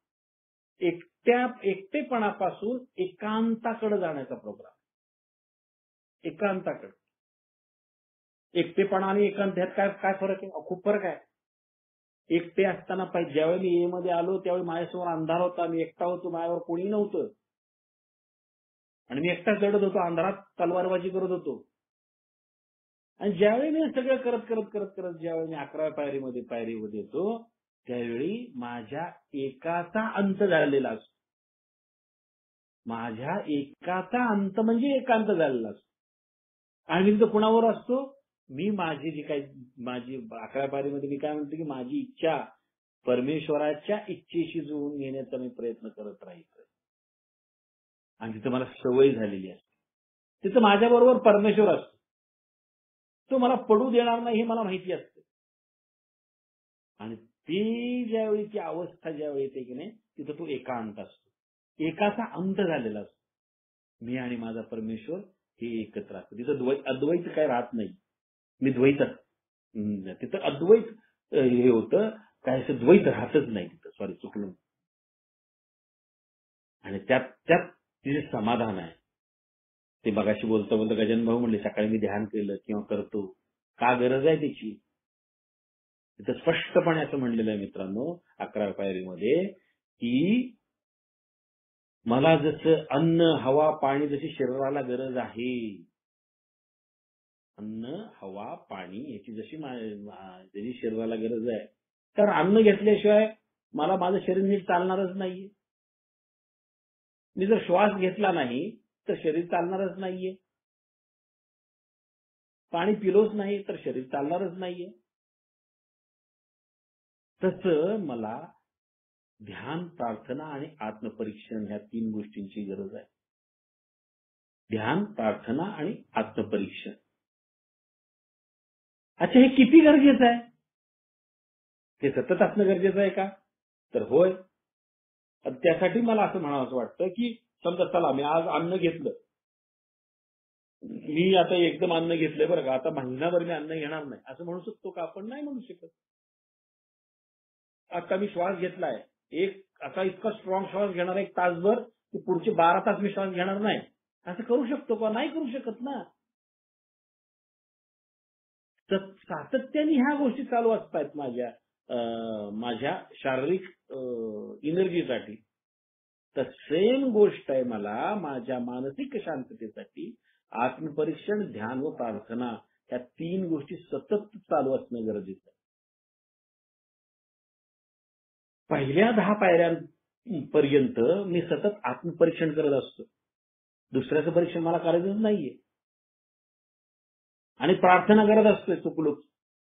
एकटेपणापासून एकांताकडे जाण्याचा प्रोग्राम. एकांताकडे. एकटेपणा आणि एकांत ह्यात काय फरक आहे? खूप फरक आहे. एकटे असताना ज्यावेळी मी ए मध्ये आलो त्यावेळी माझ्यासमोर अंधार होता, मी एकटा होतो, माझ्यावर कोणी नव्हतं आणि मी एकटाच लढत होतो, अंधारात तलवारबाजी करत होतो. आणि ज्यावेळी मी सगळं करत करत करत करत ज्यावेळी मी 11व्या पायरीमध्ये येतो त्यावेळी माझ्या एकाचा अंत झालेला असतो. माझ्या एकाचा अंत म्हणजे एकांत झालेला असतो. आणि मी कुणावर असतो? मी माझी जी काही माझी 11व्या पायरीमध्ये मी काय म्हणतो की माझी इच्छा परमेश्वराच्या इच्छेशी जुळवून घेण्याचा मी प्रयत्न करत राहायचो. आणि तिथं मला सवय झालेली असते. तिथं माझ्याबरोबर परमेश्वर असतो. तो मला पडू देणार नाही हे मला माहिती असतं. आणि ती ज्यावेळी ती अवस्था ज्यावेळी येते की नाही तिथं तो एकांत असतो. एकाचा अंत झालेला असतो. मी आणि माझा परमेश्वर हे एकत्र असतं. तिथं अद्वैत काय राहत नाही. मी द्वैत तिथं अद्वैत हे होतं. काय असं द्वैत राहतच नाही तिथं. सॉरी, चुकलं. आणि त्यात त्यात तिचे समाधान आहे. ते मगाशी बोलता बोलता गजानन भाऊ म्हणले, सकाळी मी ध्यान केलं किंवा करतो, का गरज आहे त्याची? तिथं स्पष्टपणे असं म्हणलेलं आहे मित्रांनो 11व्या पायरीमध्ये, की मला जसं अन्न, हवा, पाणी जशी शरीराला गरज आहे, अन्न, हवा, पाणी याची जशी शरीराला गरज आहे, तर अन्न घेतल्याशिवाय मला माझं शरीर नीट चालणारच नाहीये. मी जर श्वास घेतला नाही तर शरीर चालणारच नाहीये. पाणी पिलोच नाही तर शरीर चालणारच नाहीये. तसं मला ध्यान, प्रार्थना आणि आत्मपरीक्षण ह्या 3 गोष्टींची गरज आहे. ध्यान, प्रार्थना आणि आत्मपरीक्षण. अच्छा, हे किती गरजेचं आहे? हे सतत असणं गरजेचं आहे का? तर होय. त्यासाठी मला असं म्हणावं वाटतं, की समजा चला मी आज अन्न घेतलं, मी आता एकदम अन्न घेतलंय बरं का, आता महिनाभर मी अन्न घेणार नाही, असं म्हणू शकतो का आपण? नाही म्हणू शकत. आता मी श्वास घेतलाय, असा इतका स्ट्रॉंग श्वास घेणार 1 तासभर, की पुढचे 12 तास मी श्वास घेणार नाही, असं करू शकतो का? नाही करू शकत ना. तर सातत्याने ह्या गोष्टी चालू असतात माझ्या शारीरिक एनर्जीसाठी. तर सेम गोष्ट आहे मला माझ्या मानसिक शांततेसाठी आत्मपरीक्षण, ध्यान व प्रार्थना या 3 गोष्टी सतत चालू असणं गरजेचं आहे. पहिल्या 10 पायऱ्यांपर्यंत मी सतत आत्मपरीक्षण करत असतो. दुसऱ्याचं परीक्षण मला करायचंच नाहीये. आणि प्रार्थना करत असतोय चुकलूक.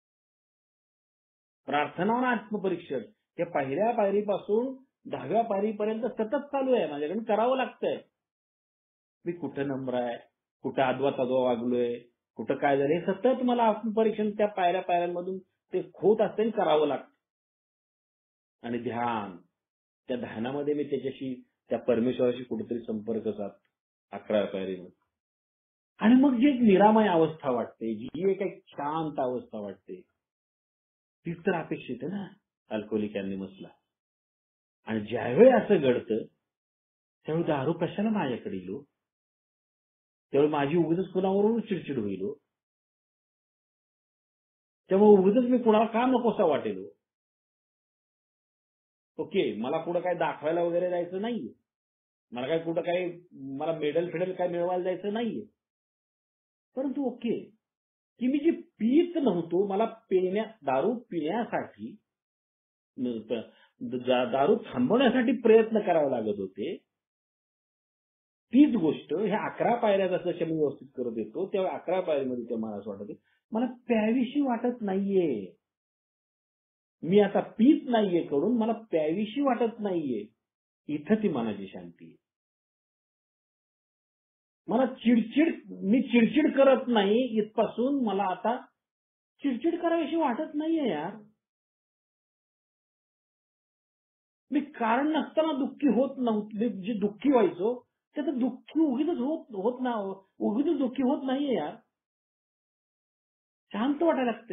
प्रार्थना आणि आत्मपरीक्षण हे पहिल्या पायरीपासून 10व्या पायरीपर्यंत सतत चालू आहे. माझ्याकडे करावं लागतंय. मी कुठं नम्र आहे, कुठं आदवा तदवा वागलोय, कुठं काय झालं, हे सतत मला आत्मपरीक्षण त्या पायऱ्यांमधून ते होत असताना करावं लागतं. आणि ध्यान, त्या ध्यानामध्ये मी त्या परमेश्वराशी कुठेतरी संपर्क साधतो 11व्या पायरीमध्ये. आणि मग जी एक निरामय अवस्था वाटते, जी एक शांत अवस्था वाटते, तीच तर अपेक्षित आहे ना अल्कोहोलिक अनोनिमसला. आणि ज्यावेळी असं घडतं त्यावेळी दारू कशाला माझ्याकडे येईल? त्यावेळी माझी उगीच कुणावरून चिडचिड होईल. त्यामुळे उगीच मी कुणाला का नकोसा वाटेल. ओके, मला कुठं काय दाखवायला वगैरे जायचं नाहीये. मला काय कुठं काय मला मेडल काय मिळवायला जायचं नाहीये. परंतु ओके, की मी जी पीत नव्हतो, मला दारू पिण्यासाठी, दारू थांबवण्यासाठी प्रयत्न करावे लागत होते, तीच गोष्ट ह्या 11 पायऱ्या जसं मी व्यवस्थित करत येतो तेव्हा 11 पायरीमध्ये ते मला असं वाटत मला प्यावीशी वाटत नाहीये. मी आता पीत नाहीये करून मला प्यावीशी वाटत नाहीये. इथं ती मनाची शांती आहे. मला मी चिडचिड करत नाही, इथपासून मला आता चिडचिड करावीशी वाटत नाहीये यार. मी कारण नसताना दुःखी होत नव्हते, जे दुःखी व्हायचो त्याचं दुःखी उगीच दुःखी होत नाहीये यार. शांत वाटायला लागते.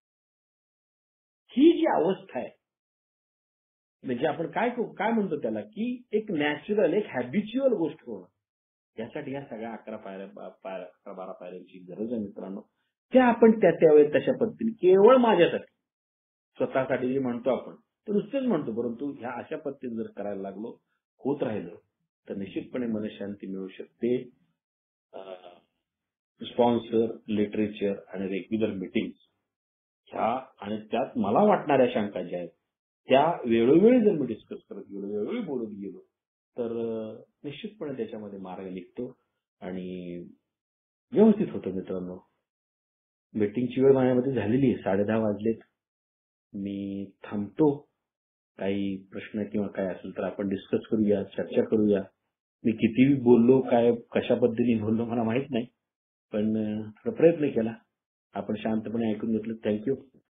ही जी अवस्था आहे, म्हणजे आपण काय म्हणतो त्याला, की एक नॅचरल, एक हॅबिच्युअल गोष्ट होणं, यासाठी या सगळ्या 11-12 पायऱ्यांची गरज आहे मित्रांनो. त्या आपण त्यावेळेस तशा पद्धतीने केवळ माझ्यासाठी, स्वतःसाठी जे म्हणतो आपण ते नुसतेच म्हणतो, परंतु ह्या अशा पद्धतीने जर करायला लागलो, होत राहिलं, तर निश्चितपणे मनशांती मिळू शकते. स्पॉन्सर, लिटरेचर आणि रेग्युलर मीटिंग्स ह्या आणि त्यात मला वाटणाऱ्या शंका ज्या आहेत त्या वेळोवेळी जर मी डिस्कस करत गेलो, वेळोवेळी बोलत गेलो, तर निश्चितपणे त्याच्यामध्ये मार्ग निघतो आणि व्यवस्थित होतं मित्रांनो. मीटिंगची वेळ माझ्यामध्ये झालेली आहे, 10:30 वाजलेत. मी थांबतो. काही प्रश्न किंवा काय असेल तर आपण डिस्कस करूया, चर्चा करूया. मी किती बोललो, काय कशा पद्धतीने बोललो मला माहित नाही, पण प्रयत्न केला. आपण शांतपणे ऐकून घेतलं. थँक्यू.